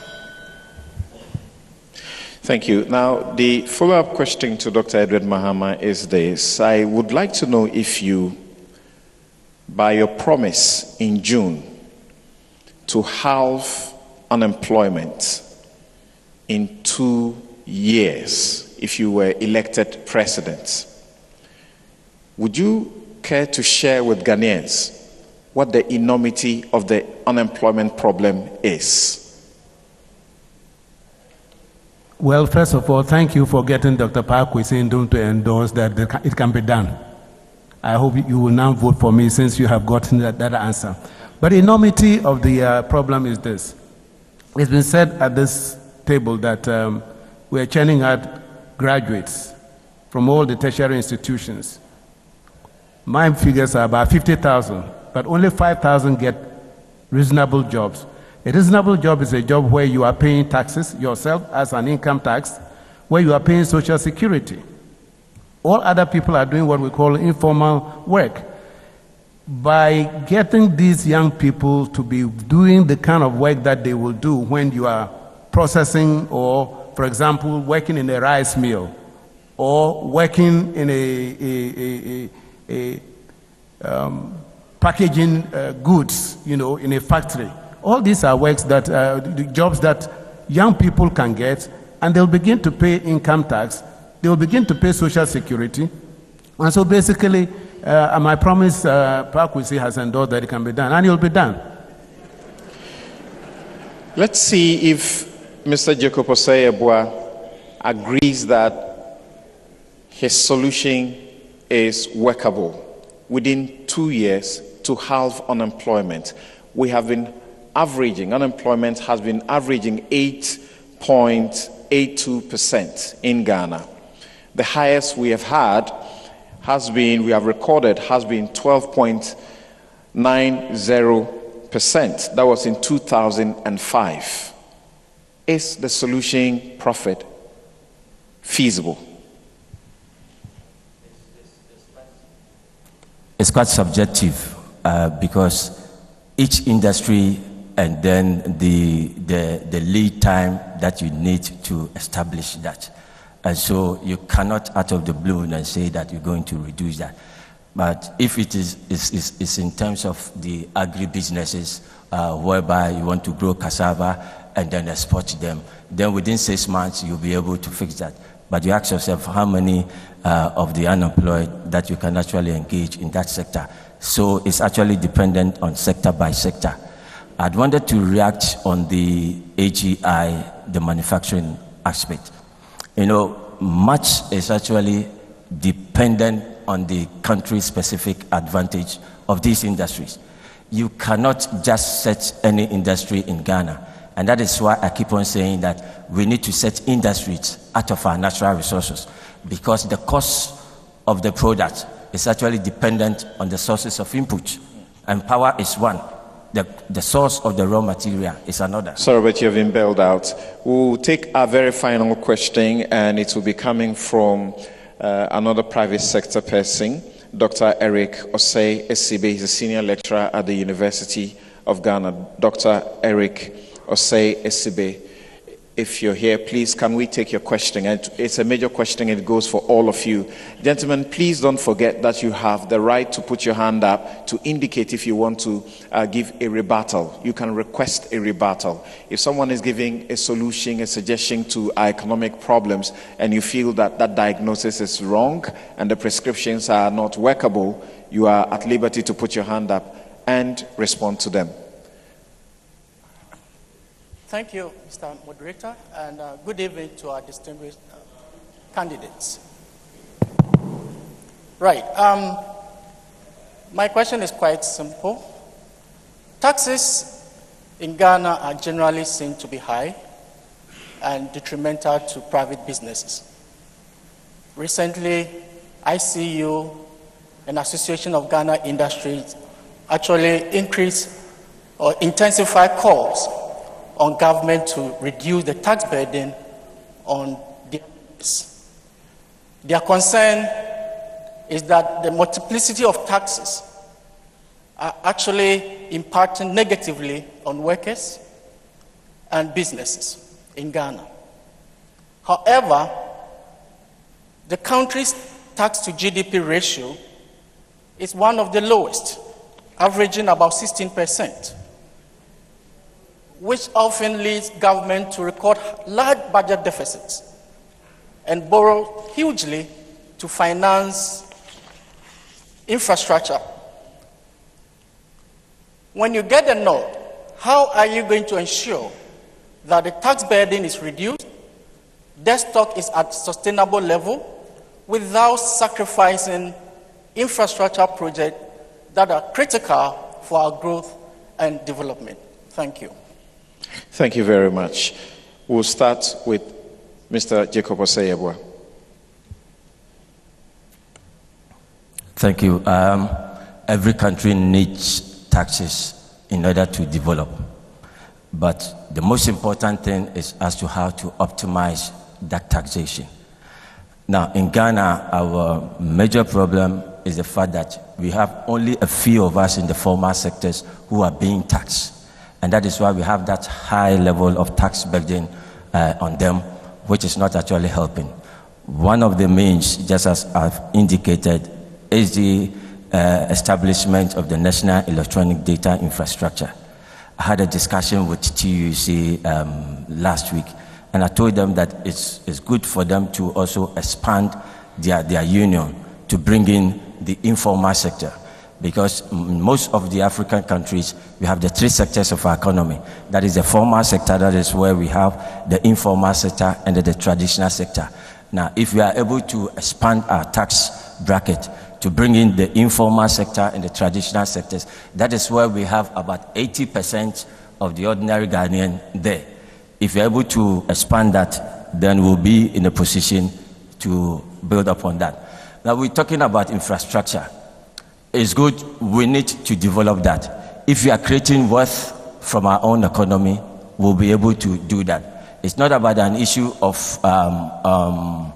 Thank you. Now, the follow-up question to Doctor Edward Mahama is this. I would like to know if you, by your promise in June to halve unemployment in two years, if you were elected president, would you care to share with Ghanaians what the enormity of the unemployment problem is? Well, first of all, thank you for getting Doctor Parkwesi to endorse that it can be done. I hope you will now vote for me since you have gotten that, that answer. But the enormity of the uh, problem is this. It's been said at this table that um, we are churning out graduates from all the tertiary institutions. My figures are about fifty thousand, but only five thousand get reasonable jobs. A reasonable job is a job where you are paying taxes yourself as an income tax, where you are paying social security. All other people are doing what we call informal work. By getting these young people to be doing the kind of work that they will do when you are processing or, for example, working in a rice mill or working in a, a, a, a, a um, packaging uh, goods, you know, in a factory. All these are works that, uh, the jobs that young people can get, and they'll begin to pay income tax, they'll begin to pay social security, and so basically, uh, my promise, uh, Parkwesi has endorsed that it can be done, and it will be done. Let's see if Mister Jacob Osei-Ebua agrees that his solution is workable within two years to halve unemployment. We have been averaging, unemployment has been averaging eight point eight two percent in Ghana. The highest we have had has been, we have recorded, has been twelve point nine zero percent. That was in two thousand five. Is the solution profit feasible? It's quite subjective uh, because each industry and then the, the, the lead time that you need to establish that. And so you cannot out of the blue and say that you're going to reduce that. But if it is, is, is, is in terms of the agri-businesses, uh, whereby you want to grow cassava and then export them, then within six months you'll be able to fix that. But you ask yourself how many uh, of the unemployed that you can actually engage in that sector. So it's actually dependent on sector by sector. I'd wanted to react on the A G I, the manufacturing aspect. You know, much is actually dependent on the country-specific advantage of these industries. You cannot just set any industry in Ghana. And that is why I keep on saying that we need to set industries out of our natural resources, because the cost of the product is actually dependent on the sources of input. And power is one. The, the source of the raw material is another. Sorry, but you've been bailed out. We'll take our very final question, and it will be coming from uh, another private sector person, Doctor Eric Osei-Esibe. He's a senior lecturer at the University of Ghana. Doctor Eric Osei-Esibe, if you're here, please, can we take your question? And it's a major question. It goes for all of you. Gentlemen, please don't forget that you have the right to put your hand up to indicate if you want to uh, give a rebuttal. You can request a rebuttal. If someone is giving a solution, a suggestion to our economic problems, and you feel that that diagnosis is wrong and the prescriptions are not workable, you are at liberty to put your hand up and respond to them. Thank you, Mister Moderator, and uh, good evening to our distinguished uh, candidates. Right, um, my question is quite simple. Taxes in Ghana are generally seen to be high and detrimental to private businesses. Recently, I C U and Association of Ghana Industries actually increased or intensified calls on government to reduce the tax burden on their business. Their concern is that the multiplicity of taxes are actually impacting negatively on workers and businesses in Ghana. However, the country's tax to G D P ratio is one of the lowest, averaging about sixteen percent, which often leads government to record large budget deficits and borrow hugely to finance infrastructure. When you get a nod, how are you going to ensure that the tax burden is reduced, debt stock is at sustainable level, without sacrificing infrastructure projects that are critical for our growth and development? Thank you. Thank you very much. We'll start with Mister Jacob Osei-Yeboah. Thank you. Um, every country needs taxes in order to develop. But the most important thing is as to how to optimize that taxation. Now, in Ghana, our major problem is the fact that we have only a few of us in the formal sectors who are being taxed. And that is why we have that high level of tax burden uh, on them, which is not actually helping. One of the means, just as I've indicated, is the uh, establishment of the National Electronic Data Infrastructure. I had a discussion with T U C um, last week, and I told them that it's, it's good for them to also expand their, their union to bring in the informal sector. Because in most of the African countries, we have the three sectors of our economy. That is the formal sector, that is where we have the informal sector and the, the traditional sector. Now, if we are able to expand our tax bracket to bring in the informal sector and the traditional sectors, that is where we have about eighty percent of the ordinary Ghanaian there. If we are able to expand that, then we'll be in a position to build upon that. Now, we're talking about infrastructure. It's good, we need to develop that. If we are creating wealth from our own economy, we'll be able to do that. It's not about an issue of um, um,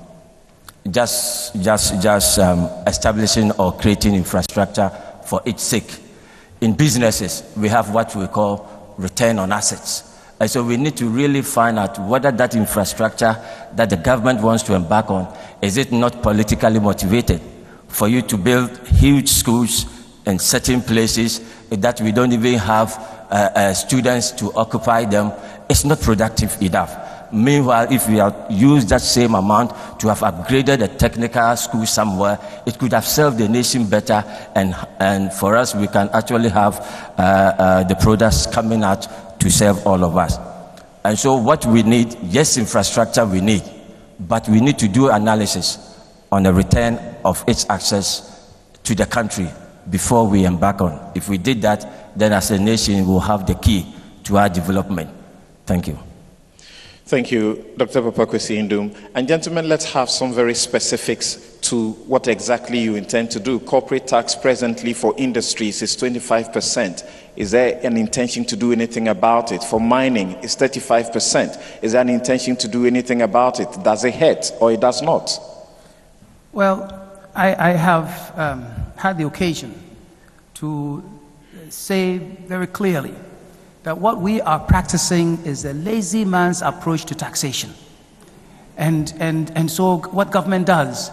just, just, just um, establishing or creating infrastructure for its sake. In businesses, we have what we call return on assets. And so we need to really find out whether that infrastructure that the government wants to embark on, is it not politically motivated? For you to build huge schools in certain places that we don't even have uh, uh, students to occupy them, it's not productive enough. Meanwhile, if we have used that same amount to have upgraded a technical school somewhere, it could have served the nation better, and, and for us, we can actually have uh, uh, the products coming out to serve all of us. And so what we need, yes, infrastructure we need, but we need to do analysis on the return of its access to the country before we embark on. If we did that, then as a nation we'll have the key to our development. Thank you. Thank you, Doctor Papa Kwesi Ndum. And gentlemen, let's have some very specifics to what exactly you intend to do. Corporate tax presently for industries is twenty-five percent. Is there an intention to do anything about it? For mining, it's thirty-five percent. Is there an intention to do anything about it? Does it hurt or it does not? Well, I, I have um, had the occasion to say very clearly that what we are practicing is a lazy man's approach to taxation. And, and, and so what government does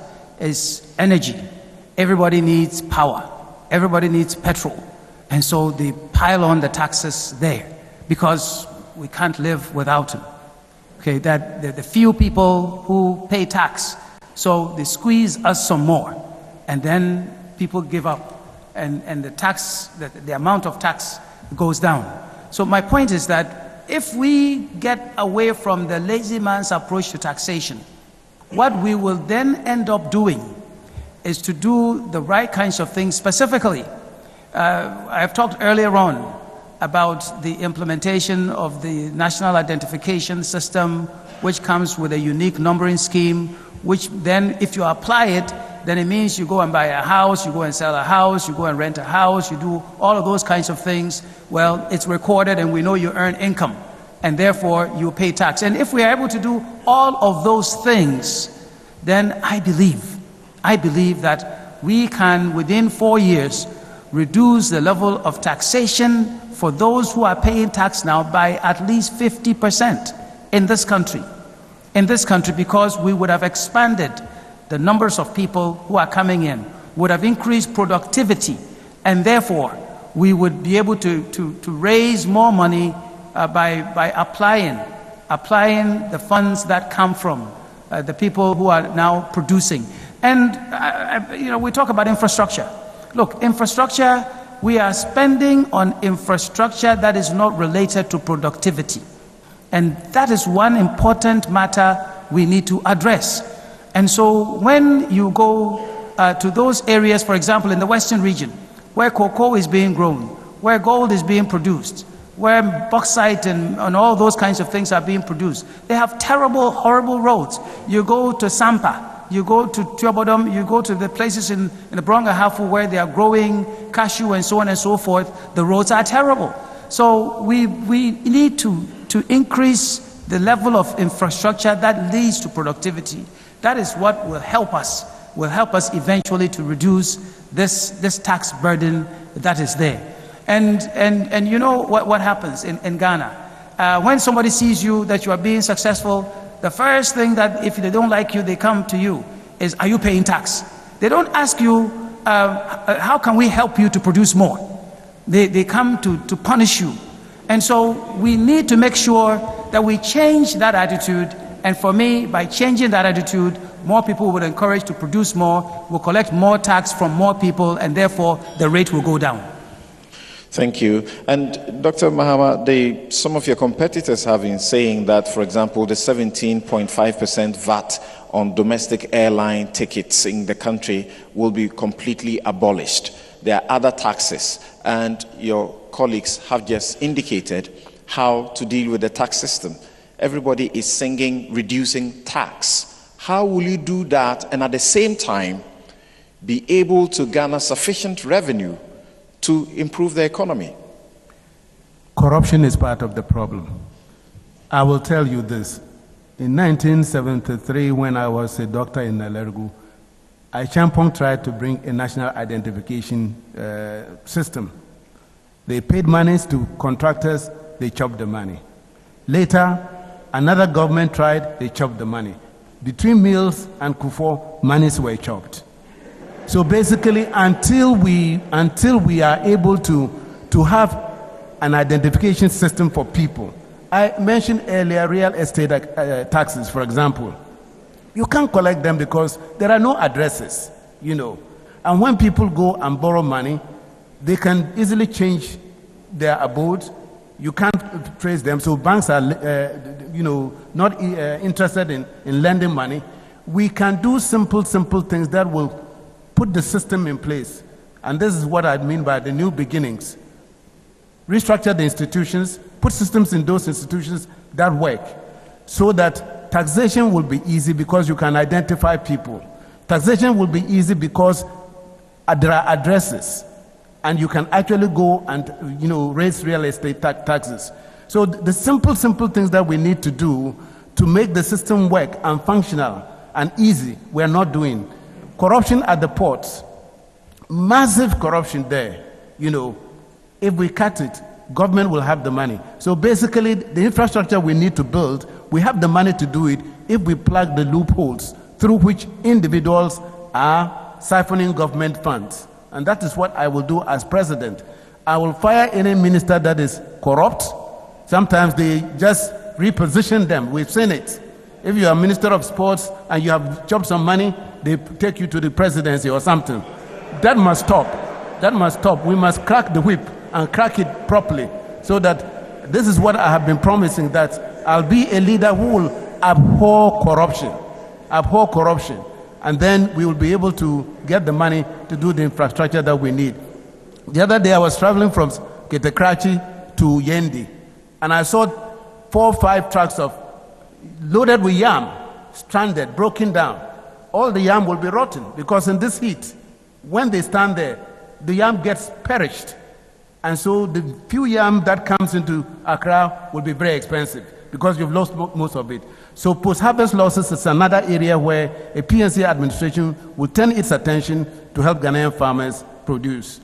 is energy. Everybody needs power. Everybody needs petrol. And so they pile on the taxes there because we can't live without them. Okay, that the, the few people who pay tax, so they squeeze us some more, and then people give up, and, and the tax, the, the amount of tax goes down. So my point is that if we get away from the lazy man's approach to taxation, what we will then end up doing is to do the right kinds of things. Specifically, uh, I've talked earlier on about the implementation of the national identification system, which comes with a unique numbering scheme, which then, if you apply it, then it means you go and buy a house, you go and sell a house, you go and rent a house, you do all of those kinds of things. Well, it's recorded and we know you earn income, and therefore you pay tax. And if we are able to do all of those things, then I believe, I believe that we can, within four years, reduce the level of taxation for those who are paying tax now by at least fifty percent in this country. In this country, because we would have expanded the numbers of people who are coming in, would have increased productivity, and therefore we would be able to, to, to raise more money uh, by, by applying, applying the funds that come from uh, the people who are now producing. And uh, you know, we talk about infrastructure. Look, infrastructure, we are spending on infrastructure that is not related to productivity. And that is one important matter we need to address. And so when you go uh, to those areas, for example, in the Western region, where cocoa is being grown, where gold is being produced, where bauxite and, and all those kinds of things are being produced, they have terrible, horrible roads. You go to Sampa, you go to Tuabodom, you go to the places in, in the Brongahafu where they are growing cashew and so on and so forth, the roads are terrible. So we, we need to, to increase the level of infrastructure that leads to productivity. That is what will help us, will help us eventually to reduce this, this tax burden that is there. And, and, and you know what, what happens in, in Ghana? Uh, when somebody sees you that you are being successful, the first thing that, if they don't like you, they come to you is, are you paying tax? They don't ask you, uh, how can we help you to produce more? They, they come to, to punish you. And so we need to make sure that we change that attitude. And for me, by changing that attitude, more people will encourage to produce more, will collect more tax from more people, and therefore the rate will go down. Thank you. And Doctor Mahama, the, some of your competitors have been saying that, for example, the seventeen point five percent V A T on domestic airline tickets in the country will be completely abolished. There are other taxes, and your colleagues have just indicated how to deal with the tax system. Everybody is singing reducing tax. How will you do that and at the same time be able to garner sufficient revenue to improve the economy? Corruption is part of the problem. I will tell you this. In nineteen seventy-three, when I was a doctor in Nalergu, I Champong tried to bring a national identification uh, system. They paid monies to contractors, they chopped the money. Later, another government tried, they chopped the money. Between Mills and Kufuor, monies were chopped. So basically, until we, until we are able to, to have an identification system for people, I mentioned earlier real estate uh, taxes, for example. You can't collect them because there are no addresses, you know. And when people go and borrow money, they can easily change their abode. You can't trace them, so banks are, uh, you know, not uh, interested in, in lending money. We can do simple, simple things that will put the system in place. And this is what I mean by the new beginnings. Restructure the institutions, put systems in those institutions that work, so that taxation will be easy because you can identify people. Taxation will be easy because there are addresses, and you can actually go and, you know, raise real estate ta taxes. So the simple, simple things that we need to do to make the system work and functional and easy, we're not doing. Corruption at the ports, massive corruption there. You know, if we cut it, government will have the money. So basically, the infrastructure we need to build, we have the money to do it if we plug the loopholes through which individuals are siphoning government funds. And that is what I will do as president. I will fire any minister that is corrupt. Sometimes they just reposition them. We've seen it. If you are Minister of Sports and you have chopped some money, they take you to the presidency or something. That must stop. That must stop. We must crack the whip and crack it properly, so that this is what I have been promising, that I'll be a leader who will abhor corruption. Abhor corruption. And then we will be able to get the money to do the infrastructure that we need. The other day I was traveling from Ketekrachi to Yendi, and I saw four or five trucks of loaded with yam, stranded, broken down. All the yam will be rotten, because in this heat, when they stand there, the yam gets perished. And so the few yam that comes into Accra will be very expensive, because you've lost most of it. So post-harvest losses is another area where a P N C administration will turn its attention to help Ghanaian farmers produce.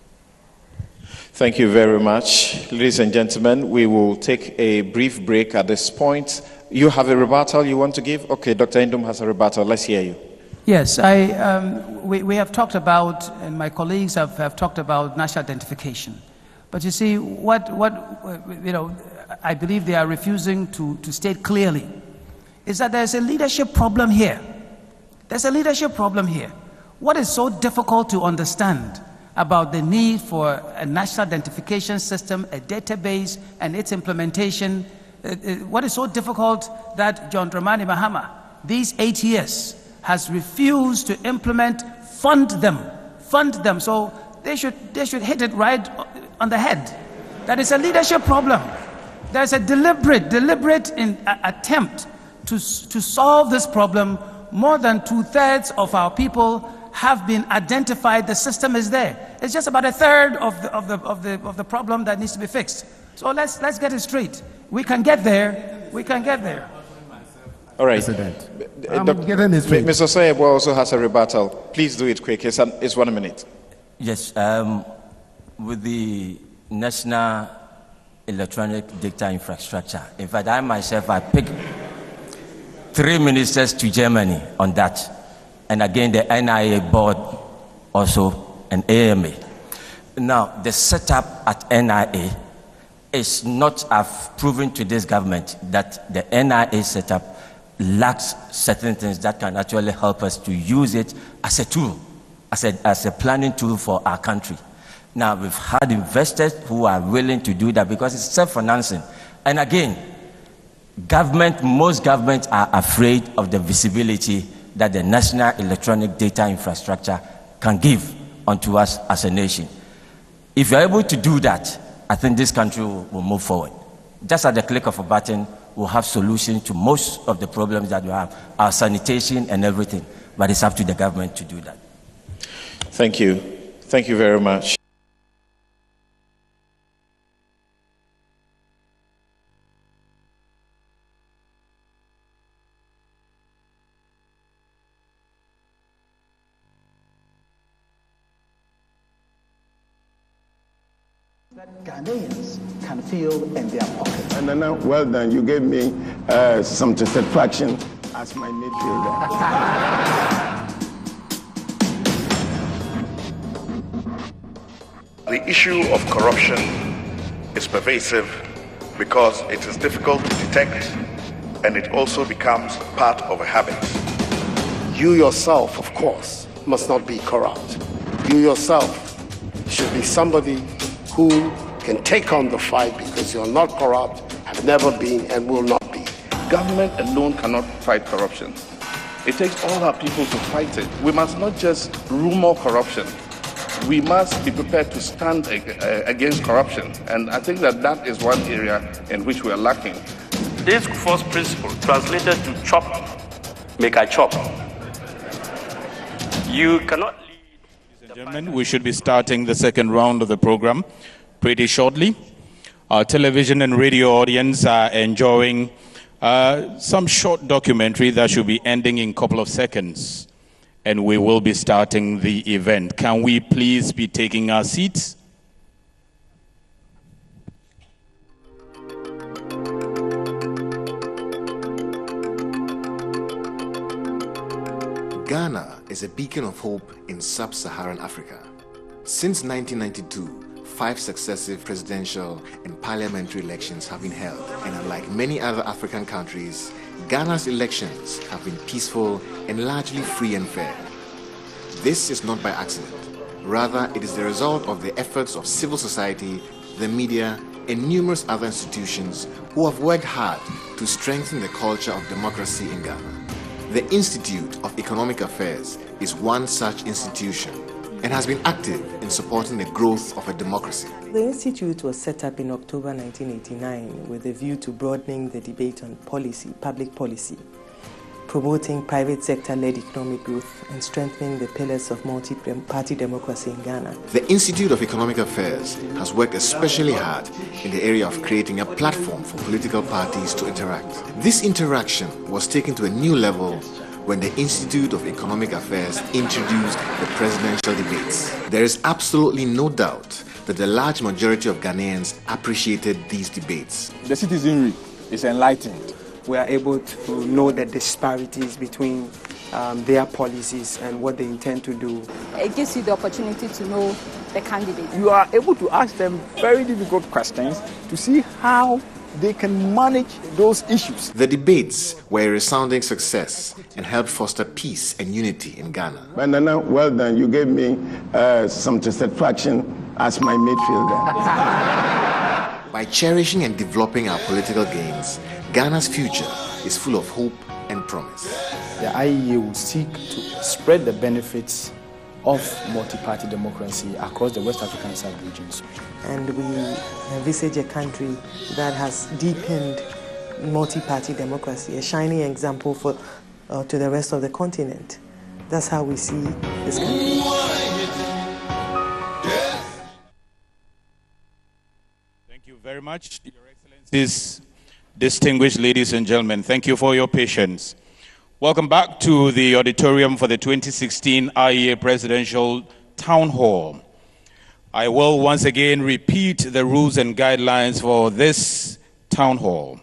Thank you very much. Ladies and gentlemen, we will take a brief break at this point. You have a rebuttal you want to give? Okay, Doctor Indom has a rebuttal. Let's hear you. Yes, I, um, we, we have talked about, and my colleagues have, have talked about national identification. But you see, what, what you know, I believe they are refusing to, to state clearly is that there's a leadership problem here. There's a leadership problem here. What is so difficult to understand about the need for a national identification system, a database, and its implementation? Uh, uh, what is so difficult that John Dramani Mahama, these eight years, has refused to implement, fund them, fund them. So they should, they should hit it right on the head. That is a leadership problem. There's a deliberate, deliberate in, uh, attempt to, to solve this problem. More than two-thirds of our people have been identified. The system is there. It's just about a third of the, of the, of the, of the problem that needs to be fixed. So let's, let's get it straight. We can get there. We can get there. All right. President. I'm getting this straight. Mister Sayebo also has a rebuttal. Please do it quick. It's, an, it's one minute. Yes. Um, with the National Electronic Data Infrastructure, in fact, I myself, I picked three ministers to Germany on that. And again, the N I A board also, an A M A. Now, the setup at N I A is not, I've proven to this government that the N I A setup lacks certain things that can actually help us to use it as a tool, as a, as a planning tool for our country. Now, we've had investors who are willing to do that because it's self-financing. And again, government, most governments are afraid of the visibility that the National Electronic Data Infrastructure can give onto us as a nation. If you're able to do that, I think this country will, will move forward. Just at the click of a button, we'll have solutions to most of the problems that we have, our sanitation and everything. But it's up to the government to do that. Thank you. Thank you very much. That Ghanaians can feel in their pockets. And Nana, well done. You gave me uh, some satisfaction as my midfielder. The issue of corruption is pervasive because it is difficult to detect and it also becomes part of a habit. You yourself, of course, must not be corrupt. You yourself should be somebody who can take on the fight because you're not corrupt, have never been, and will not be. Government alone cannot fight corruption. It takes all our people to fight it. We must not just rumor corruption. We must be prepared to stand against corruption. And I think that that is one area in which we are lacking. This first principle, translated to chop, make I chop. You cannot... Gentlemen, we should be starting the second round of the program pretty shortly. Our television and radio audience are enjoying uh, some short documentary that should be ending in a couple of seconds. And we will be starting the event. Can we please be taking our seats? is a beacon of hope in sub-Saharan Africa. Since nineteen ninety-two, five successive presidential and parliamentary elections have been held, and unlike many other African countries, Ghana's elections have been peaceful and largely free and fair. This is not by accident. Rather, it is the result of the efforts of civil society, the media, and numerous other institutions who have worked hard to strengthen the culture of democracy in Ghana. The Institute of Economic Affairs is one such institution and has been active in supporting the growth of a democracy. The Institute was set up in October nineteen eighty-nine with a view to broadening the debate on policy, public policy, promoting private sector-led economic growth, and strengthening the pillars of multi-party democracy in Ghana. The Institute of Economic Affairs has worked especially hard in the area of creating a platform for political parties to interact. This interaction was taken to a new level when the Institute of Economic Affairs introduced the presidential debates. There is absolutely no doubt that the large majority of Ghanaians appreciated these debates. The citizenry is enlightened. We are able to know the disparities between um, their policies and what they intend to do. It gives you the opportunity to know the candidate. You are able to ask them very difficult questions to see how they can manage those issues. The debates were a resounding success and helped foster peace and unity in Ghana. Banana, well done. You gave me uh, some satisfaction as my midfielder. By cherishing and developing our political gains, Ghana's future is full of hope and promise. The I E A will seek to spread the benefits of multi-party democracy across the West African sub-regions. And we envisage a country that has deepened multi-party democracy, a shining example for uh, to the rest of the continent. That's how we see this country. Thank you very much, Your Excellencies, distinguished ladies and gentlemen. Thank you for your patience. Welcome back to the auditorium for the twenty sixteen I E A Presidential Town Hall. I will once again repeat the rules and guidelines for this town hall.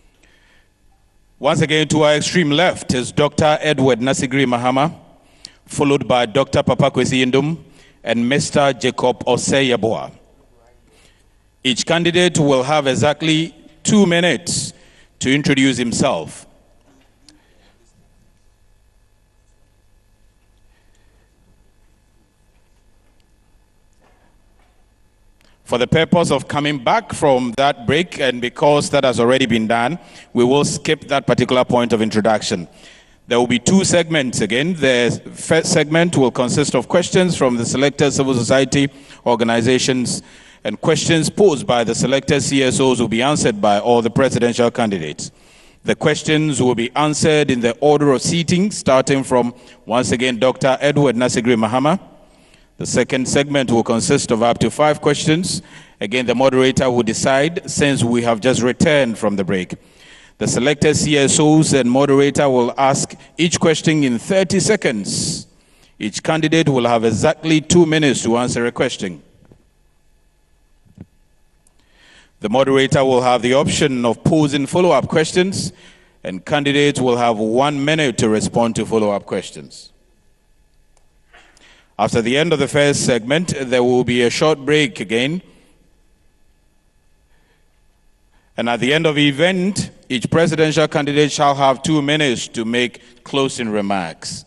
Once again, to our extreme left is Doctor Edward Nasigri Mahama, followed by Doctor Papa Kwesi Indum and Mister Jacob Osei-Yeboah. Each candidate will have exactly two minutes to introduce himself. For the purpose of coming back from that break, and because that has already been done, we will skip that particular point of introduction. There will be two segments again. The first segment will consist of questions from the selected civil society organizations, and questions posed by the selected C S Os will be answered by all the presidential candidates. The questions will be answered in the order of seating, starting from, once again, Doctor Edward Nasigri Mahama. The second segment will consist of up to five questions. Again, the moderator will decide since we have just returned from the break. The selected C S Os and moderator will ask each question in thirty seconds. Each candidate will have exactly two minutes to answer a question. The moderator will have the option of posing follow-up questions, and candidates will have one minute to respond to follow-up questions. After the end of the first segment, there will be a short break again. And at the end of the event, each presidential candidate shall have two minutes to make closing remarks.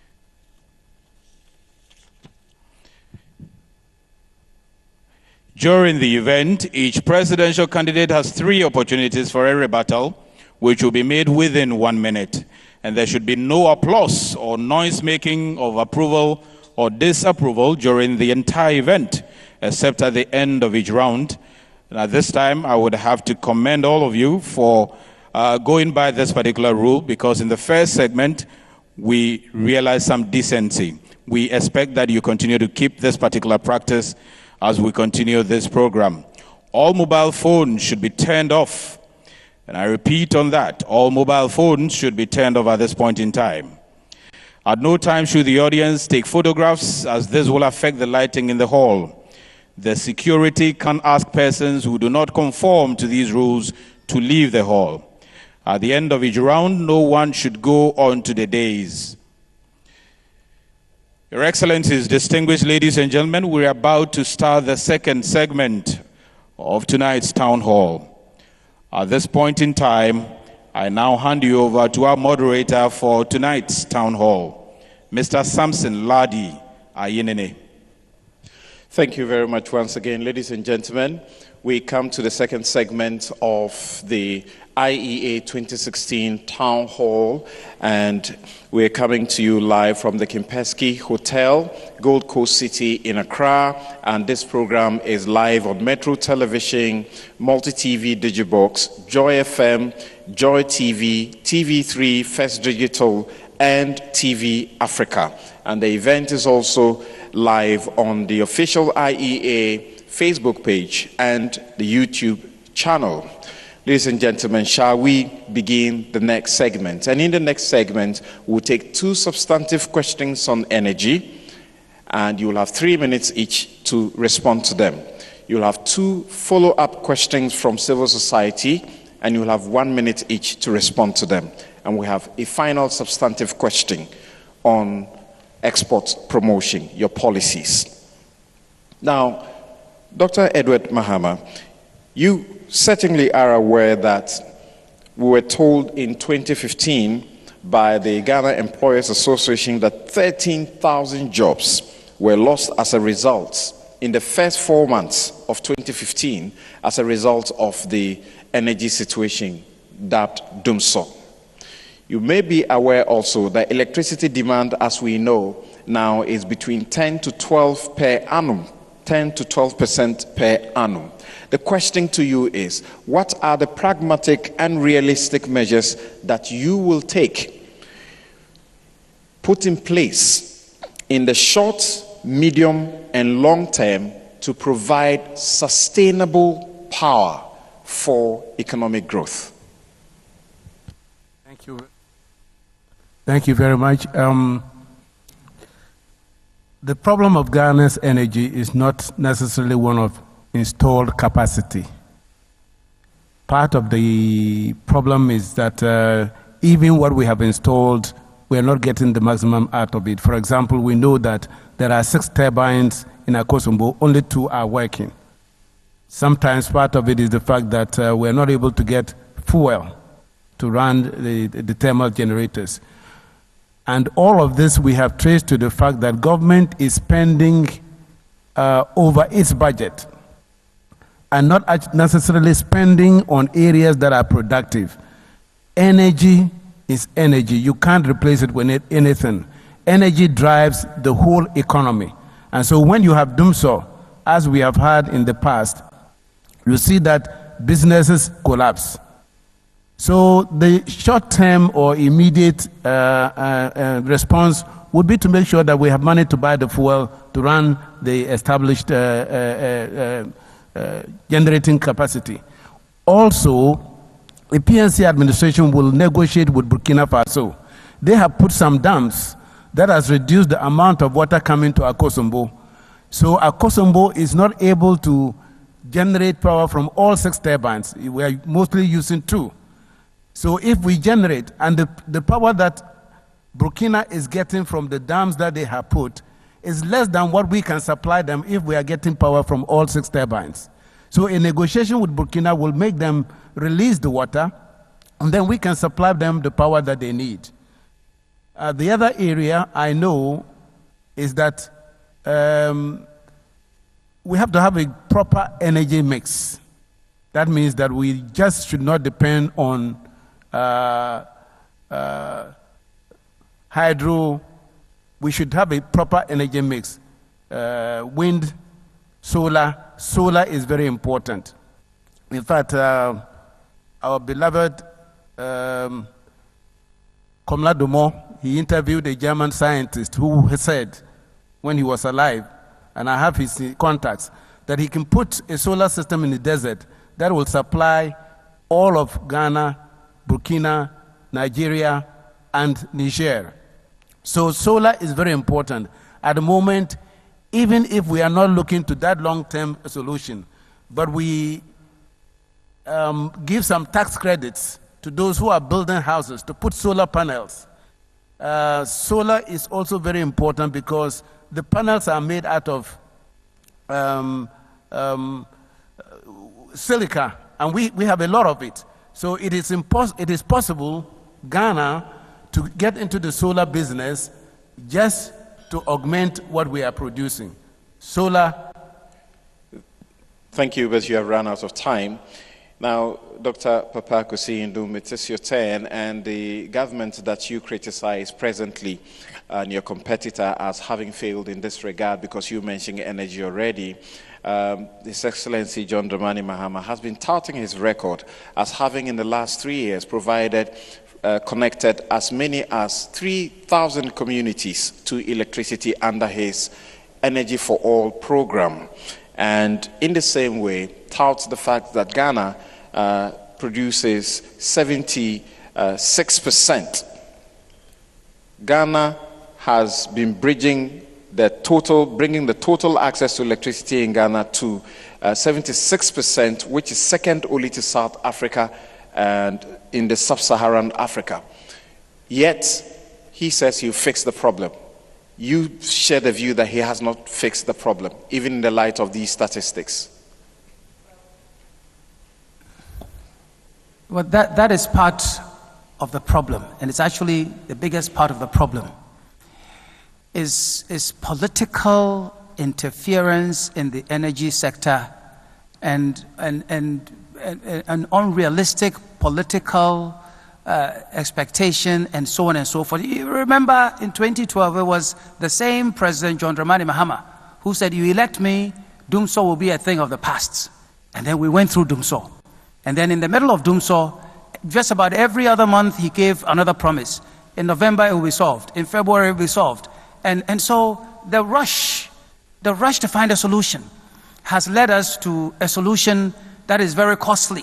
During the event, each presidential candidate has three opportunities for a rebuttal, which will be made within one minute. And there should be no applause or noise-making of approval or disapproval during the entire event, except at the end of each round. And at this time, I would have to commend all of you for uh, going by this particular rule, because in the first segment, we realized some decency. We expect that you continue to keep this particular practice as we continue this program. All mobile phones should be turned off. And I repeat on that, all mobile phones should be turned off at this point in time. At no time should the audience take photographs, as this will affect the lighting in the hall. The security can ask persons who do not conform to these rules to leave the hall. At the end of each round, no one should go on to the dais. Your Excellencies, distinguished ladies and gentlemen, we're about to start the second segment of tonight's town hall. At this point in time, I now hand you over to our moderator for tonight's town hall, Mister Samson Ladi Ayinene. Thank you very much once again, ladies and gentlemen. We come to the second segment of the I E A twenty sixteen Town Hall, and we're coming to you live from the Kimpeski Hotel, Gold Coast City in Accra, and this program is live on Metro Television, Multi-T V Digibox, Joy F M, Joy T V, T V three, First Digital, and T V Africa. And the event is also live on the official I E A Facebook page and the YouTube channel. Ladies and gentlemen, shall we begin the next segment? And in the next segment, we'll take two substantive questions on energy, and you'll have three minutes each to respond to them. You'll have two follow-up questions from civil society, and you'll have one minute each to respond to them. And we have a final substantive question on export promotion, your policies. Now, Doctor Edward Mahama, you certainly are aware that we were told in twenty fifteen by the Ghana Employers Association that thirteen thousand jobs were lost as a result in the first four months of twenty fifteen as a result of the energy situation dubbed Doomsor. You may be aware also that electricity demand, as we know now, is between ten to twelve per annum, ten to twelve percent per annum. The question to you is, what are the pragmatic and realistic measures that you will take, put in place in the short, medium, and long term to provide sustainable power for economic growth? Thank you. Thank you very much. Um, the problem of Ghana's energy is not necessarily one of installed capacity. Part of the problem is that uh, even what we have installed, we are not getting the maximum out of it. For example, we know that there are six turbines in Akosombo, only two are working. Sometimes part of it is the fact that uh, we are not able to get fuel to run the, the thermal generators. And all of this we have traced to the fact that government is spending uh, over its budget and not necessarily spending on areas that are productive. Energy is energy. You can't replace it with anything. Energy drives the whole economy. And so when you have Doomsor, as we have had in the past, you see that businesses collapse. So the short-term or immediate uh, uh, uh, response would be to make sure that we have money to buy the fuel to run the established uh, uh, uh, uh, generating capacity. Also, the P N C administration will negotiate with Burkina Faso. They have put some dams that has reduced the amount of water coming to Akosombo. So Akosombo is not able to generate power from all six turbines. We are mostly using two. So if we generate, and the, the power that Burkina is getting from the dams that they have put is less than what we can supply them if we are getting power from all six turbines. So a negotiation with Burkina will make them release the water, and then we can supply them the power that they need. Uh, the other area I know is that um, we have to have a proper energy mix. That means that we just should not depend on uh, uh, hydro. We should have a proper energy mix. Uh, wind, solar. Solar is very important. In fact, uh, our beloved um, Komla Domo, he interviewed a German scientist who said, when he was alive, and I have his contacts, that he can put a solar system in the desert that will supply all of Ghana, Burkina, Nigeria, and Niger. So solar is very important. At the moment, even if we are not looking to that long-term solution, but we um, give some tax credits to those who are building houses to put solar panels, Uh, solar is also very important because the panels are made out of um, um, silica, and we, we have a lot of it. So it is, impos it is possible, Ghana, to get into the solar business just to augment what we are producing. Solar. Thank you, but you have run out of time. Now, Doctor Papa Kusi-Ndum, it is your turn, and the government that you criticize presently and your competitor as having failed in this regard, because you mentioned energy already, um, His Excellency John Dramani Mahama has been touting his record as having in the last three years provided, uh, connected as many as three thousand communities to electricity under his Energy for All program. And in the same way, touts the fact that Ghana uh, produces seventy-six percent. Ghana has been bridging the total, bringing the total access to electricity in Ghana to uh, seventy-six percent, which is second only to South Africa and in the sub-Saharan Africa. Yet, he says you fix the problem. You share the view that he has not fixed the problem, even in the light of these statistics. Well, that, that is part of the problem, and it's actually the biggest part of the problem, is, is political interference in the energy sector and, and, and, and an unrealistic political Uh, expectation and so on and so forth. You remember in twenty twelve, it was the same President John Dramani Mahama who said, you elect me, Dumso will be a thing of the past. And then we went through Dumso. And then in the middle of Dumso, just about every other month he gave another promise. In November it will be solved. In February it will be solved. And, and so the rush, the rush to find a solution has led us to a solution that is very costly.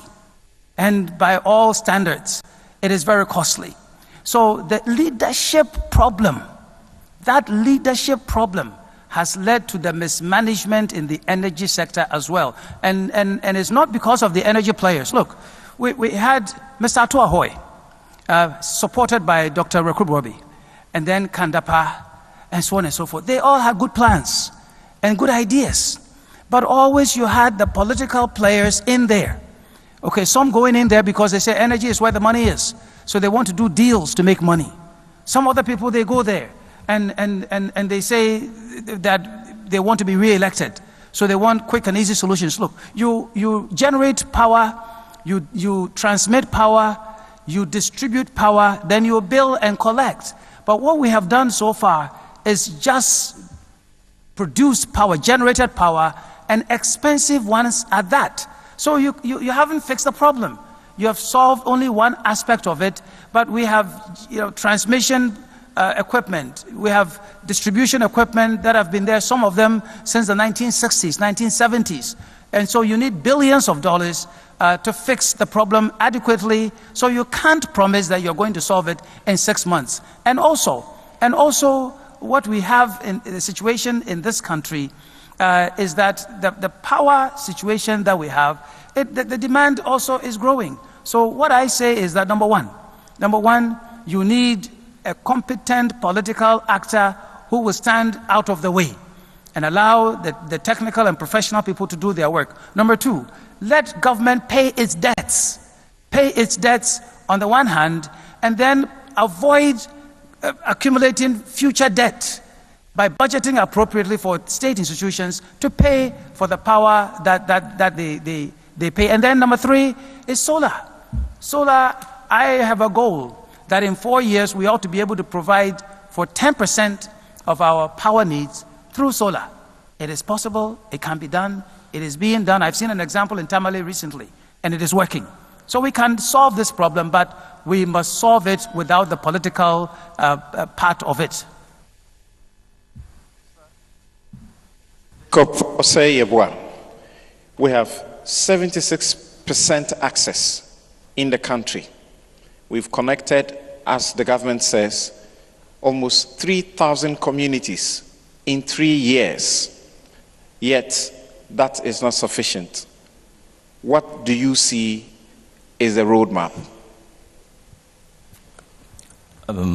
And by all standards, it is very costly. So the leadership problem, that leadership problem has led to the mismanagement in the energy sector as well. And, and, and it's not because of the energy players. Look, we, we had Mister Atuahoy, uh, supported by Doctor Rekrubobi, and then Kandapa, and so on and so forth. They all had good plans and good ideas. But always you had the political players in there. Okay, some going in there because they say energy is where the money is. So they want to do deals to make money. Some other people, they go there and, and, and, and they say that they want to be re-elected. So they want quick and easy solutions. Look, you, you generate power, you, you transmit power, you distribute power, then you bill and collect. But what we have done so far is just produce power, generated power, and expensive ones at that. So you, you, you haven't fixed the problem. You have solved only one aspect of it, but we have you know, transmission uh, equipment, we have distribution equipment that have been there, some of them since the nineteen sixties, nineteen seventies. And so you need billions of dollars uh, to fix the problem adequately, so you can't promise that you're going to solve it in six months. And also, and also what we have in, in the situation in this country Uh, is that the, the power situation that we have, it, the, the demand also is growing. So what I say is that number one, number one, you need a competent political actor who will stand out of the way and allow the, the technical and professional people to do their work. Number two, let government pay its debts, pay its debts on the one hand, and then avoid uh, accumulating future debt by budgeting appropriately for state institutions to pay for the power that, that, that they, they, they pay. And then number three is solar. Solar, I have a goal that in four years we ought to be able to provide for ten percent of our power needs through solar. It is possible, it can be done, it is being done. I've seen an example in Tamale recently, and it is working. So we can solve this problem, but we must solve it without the political uh, uh, part of it. We have seventy-six percent access in the country. We've connected, as the government says, almost three thousand communities in three years. Yet, that is not sufficient. What do you see is the roadmap? Um,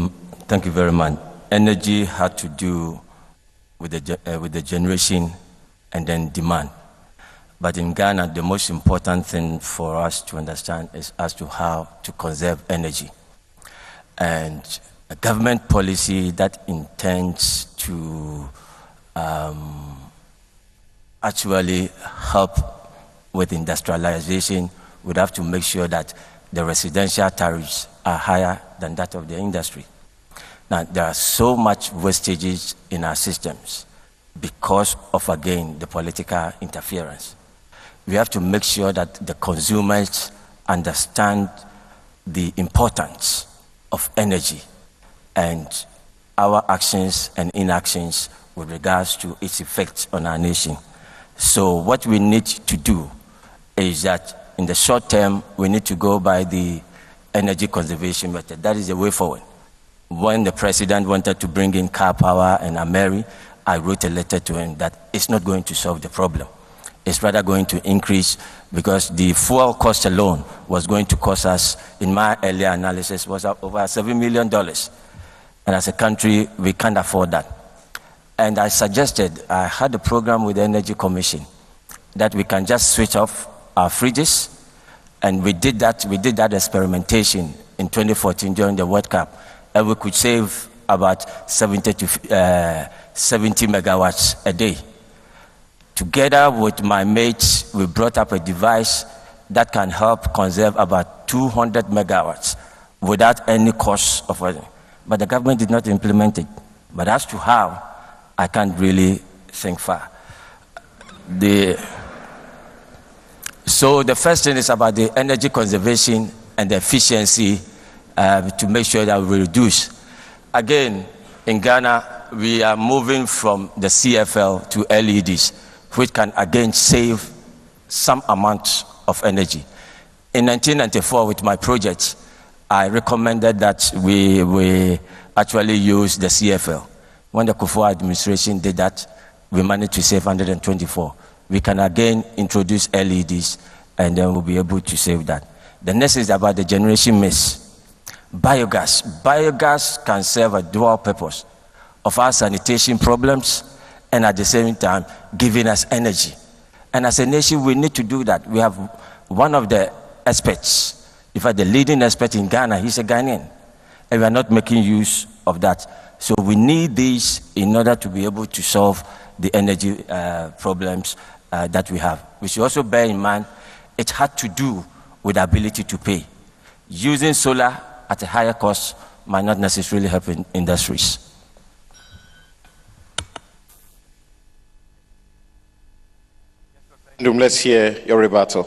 Thank you very much. Energy had to do with the, uh, with the generation and then demand. But in Ghana, the most important thing for us to understand is as to how to conserve energy. And a government policy that intends to um, actually help with industrialization would have to make sure that the residential tariffs are higher than that of the industry. Now, there are so much wastages in our systems because of, again, the political interference. We have to make sure that the consumers understand the importance of energy and our actions and inactions with regards to its effects on our nation. So what we need to do is that in the short term, we need to go by the energy conservation method. That is the way forward. When the president wanted to bring in car power and Ameri, I wrote a letter to him that it's not going to solve the problem. It's rather going to increase because the fuel cost alone was going to cost us, in my earlier analysis, was over seven million dollars. And as a country, we can't afford that. And I suggested, I had a program with the Energy Commission that we can just switch off our fridges. And we did that, we did that experimentation in twenty fourteen during the World Cup. And we could save about seventy to uh, seventy megawatts a day. Together with my mates, we brought up a device that can help conserve about two hundred megawatts without any cost of it. But the government did not implement it. But as to how, I can't really think far. The, so the first thing is about the energy conservation and the efficiency uh, to make sure that we reduce. Again, in Ghana, we are moving from the C F L to L E Ds, which can again save some amount of energy. In nineteen ninety-four, with my project, I recommended that we, we actually use the C F L. When the Kufuor administration did that, we managed to save one hundred twenty-four. We can again introduce L E Ds, and then we'll be able to save that. The next is about the generation mix. Biogas. Biogas can serve a dual purpose of our sanitation problems and at the same time giving us energy. And as a nation, we need to do that. We have one of the experts, in fact, the leading expert in Ghana, he's a Ghanaian, and we are not making use of that. So we need these in order to be able to solve the energy uh, problems uh, that we have. We should also bear in mind it had to do with the ability to pay. Using solar at a higher cost might not necessarily help in industries. Let's hear your rebuttal.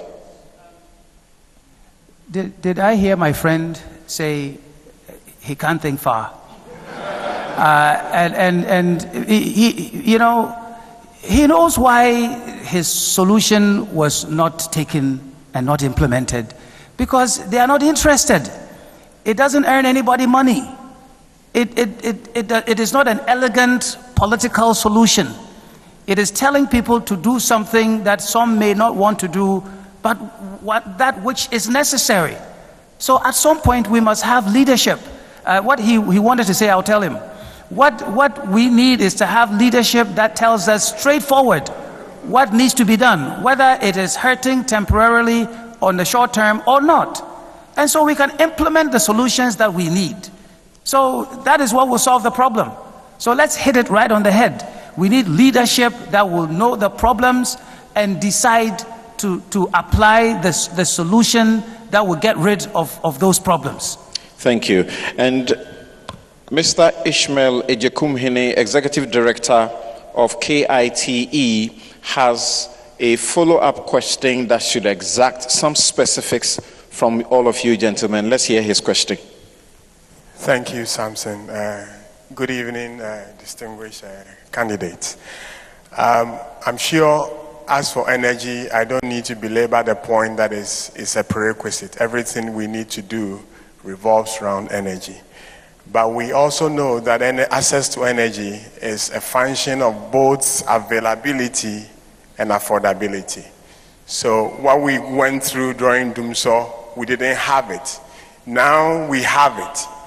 Did, did I hear my friend say he can't think far? Uh, and and, and he, he, you know, he knows why his solution was not taken and not implemented, because they are not interested. It doesn't earn anybody money. It, it, it, it, it is not an elegant political solution. It is telling people to do something that some may not want to do, but what, that which is necessary. So at some point we must have leadership. Uh, what he, he wanted to say, I'll tell him. What, what we need is to have leadership that tells us straightforward what needs to be done, whether it is hurting temporarily on the short term or not. And so we can implement the solutions that we need. So that is what will solve the problem. So let's hit it right on the head. We need leadership that will know the problems and decide to, to apply the, the solution that will get rid of, of those problems. Thank you. And Mister Ishmael Ejekumhene, Executive Director of K I T E, has a follow-up question that should exact some specifics from all of you gentlemen. Let's hear his question. Thank you, Samson. Uh, good evening, uh, distinguished uh, candidates. Um, I'm sure as for energy, I don't need to belabor the point that is, is a prerequisite. Everything we need to do revolves around energy. But we also know that any access to energy is a function of both availability and affordability. So what we went through during Dumso, we didn't have it. Now we have it.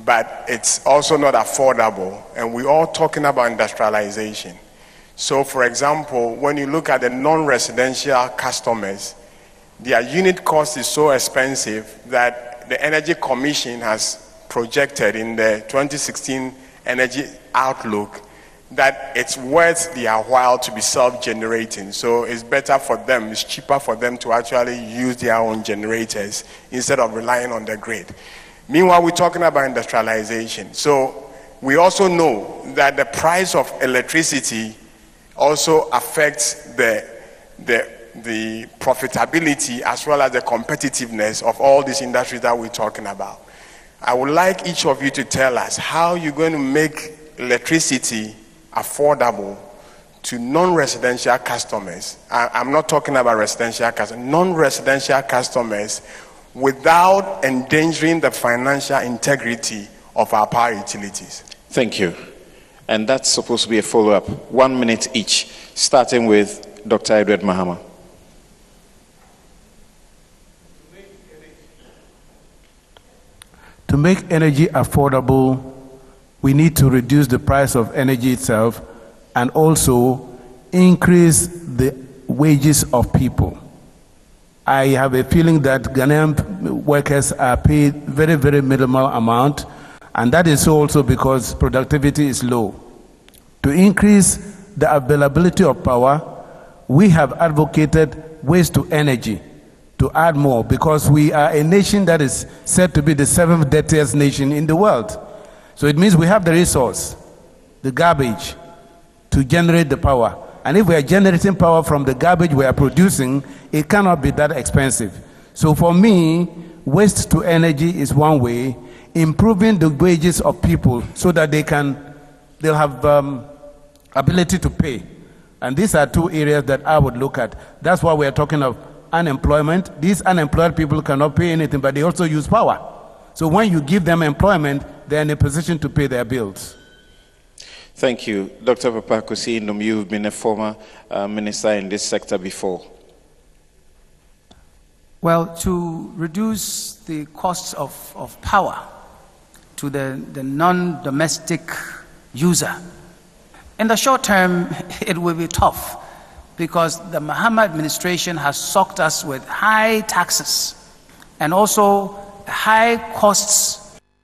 but it's also not affordable, and we're all talking about industrialization. So, for example, when you look at the non-residential customers, their unit cost is so expensive that the Energy Commission has projected in the twenty sixteen Energy Outlook that it's worth their while to be self-generating. So it's better for them, it's cheaper for them to actually use their own generators instead of relying on the grid. Meanwhile, we're talking about industrialization. So we also know that the price of electricity also affects the, the, the profitability as well as the competitiveness of all these industries that we're talking about. I would like each of you to tell us how you're going to make electricity affordable to non-residential customers. I, I'm not talking about residential customers, non-residential customers, without endangering the financial integrity of our power utilities. Thank you. And that's supposed to be a follow-up, one minute each, starting with Doctor Edward Mahama. To make energy affordable, we need to reduce the price of energy itself and also increase the wages of people. I have a feeling that Ghanaian workers are paid very, very minimal amount, and that is also because productivity is low. To increase the availability of power, we have advocated waste to energy to add more, because we are a nation that is said to be the seventh dirtiest nation in the world. So it means we have the resource, the garbage, to generate the power. And if we are generating power from the garbage we are producing, it cannot be that expensive. So for me, waste to energy is one way, improving the wages of people so that they can, they'll have um, ability to pay. And these are two areas that I would look at. That's why we are talking of unemployment. These unemployed people cannot pay anything, but they also use power. So when you give them employment, they're in a position to pay their bills. Thank you. Doctor Papakosi Num, you've been a former uh, minister in this sector before. Well, to reduce the costs of, of power to the, the non-domestic user, in the short term, it will be tough, because the Mahama administration has socked us with high taxes and also high costs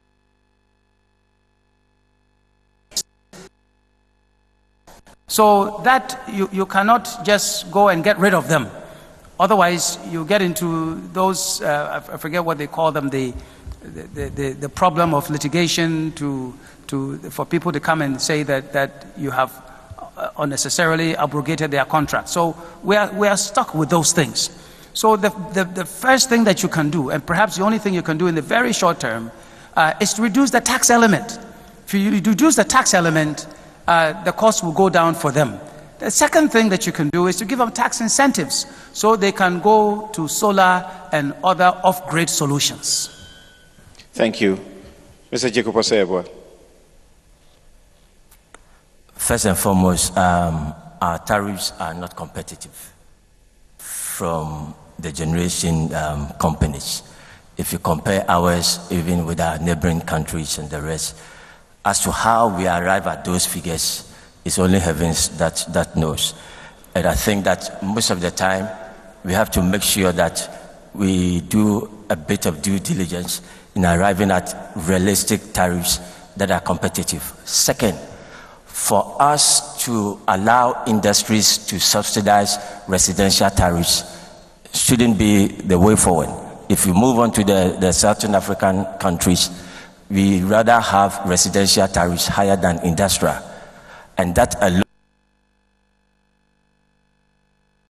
so that you, you cannot just go and get rid of them. Otherwise, you get into those, uh, I forget what they call them, the, the, the, the problem of litigation to, to, for people to come and say that, that you have unnecessarily abrogated their contract. So we are, we are stuck with those things. So the, the, the first thing that you can do, and perhaps the only thing you can do in the very short term, uh, is to reduce the tax element. If you reduce the tax element, uh, the cost will go down for them. The second thing that you can do is to give them tax incentives so they can go to solar and other off-grid solutions. Thank you. Mister Jacob Osebwa. First and foremost, um, our tariffs are not competitive from the generation um, companies. If you compare ours even with our neighboring countries and the rest, as to how we arrive at those figures, it's only heavens that, that knows. And I think that most of the time, we have to make sure that we do a bit of due diligence in arriving at realistic tariffs that are competitive. Second, for us to allow industries to subsidize residential tariffs shouldn't be the way forward. If you move on to the, the Southern African countries, we rather have residential tariffs higher than industrial. And that alone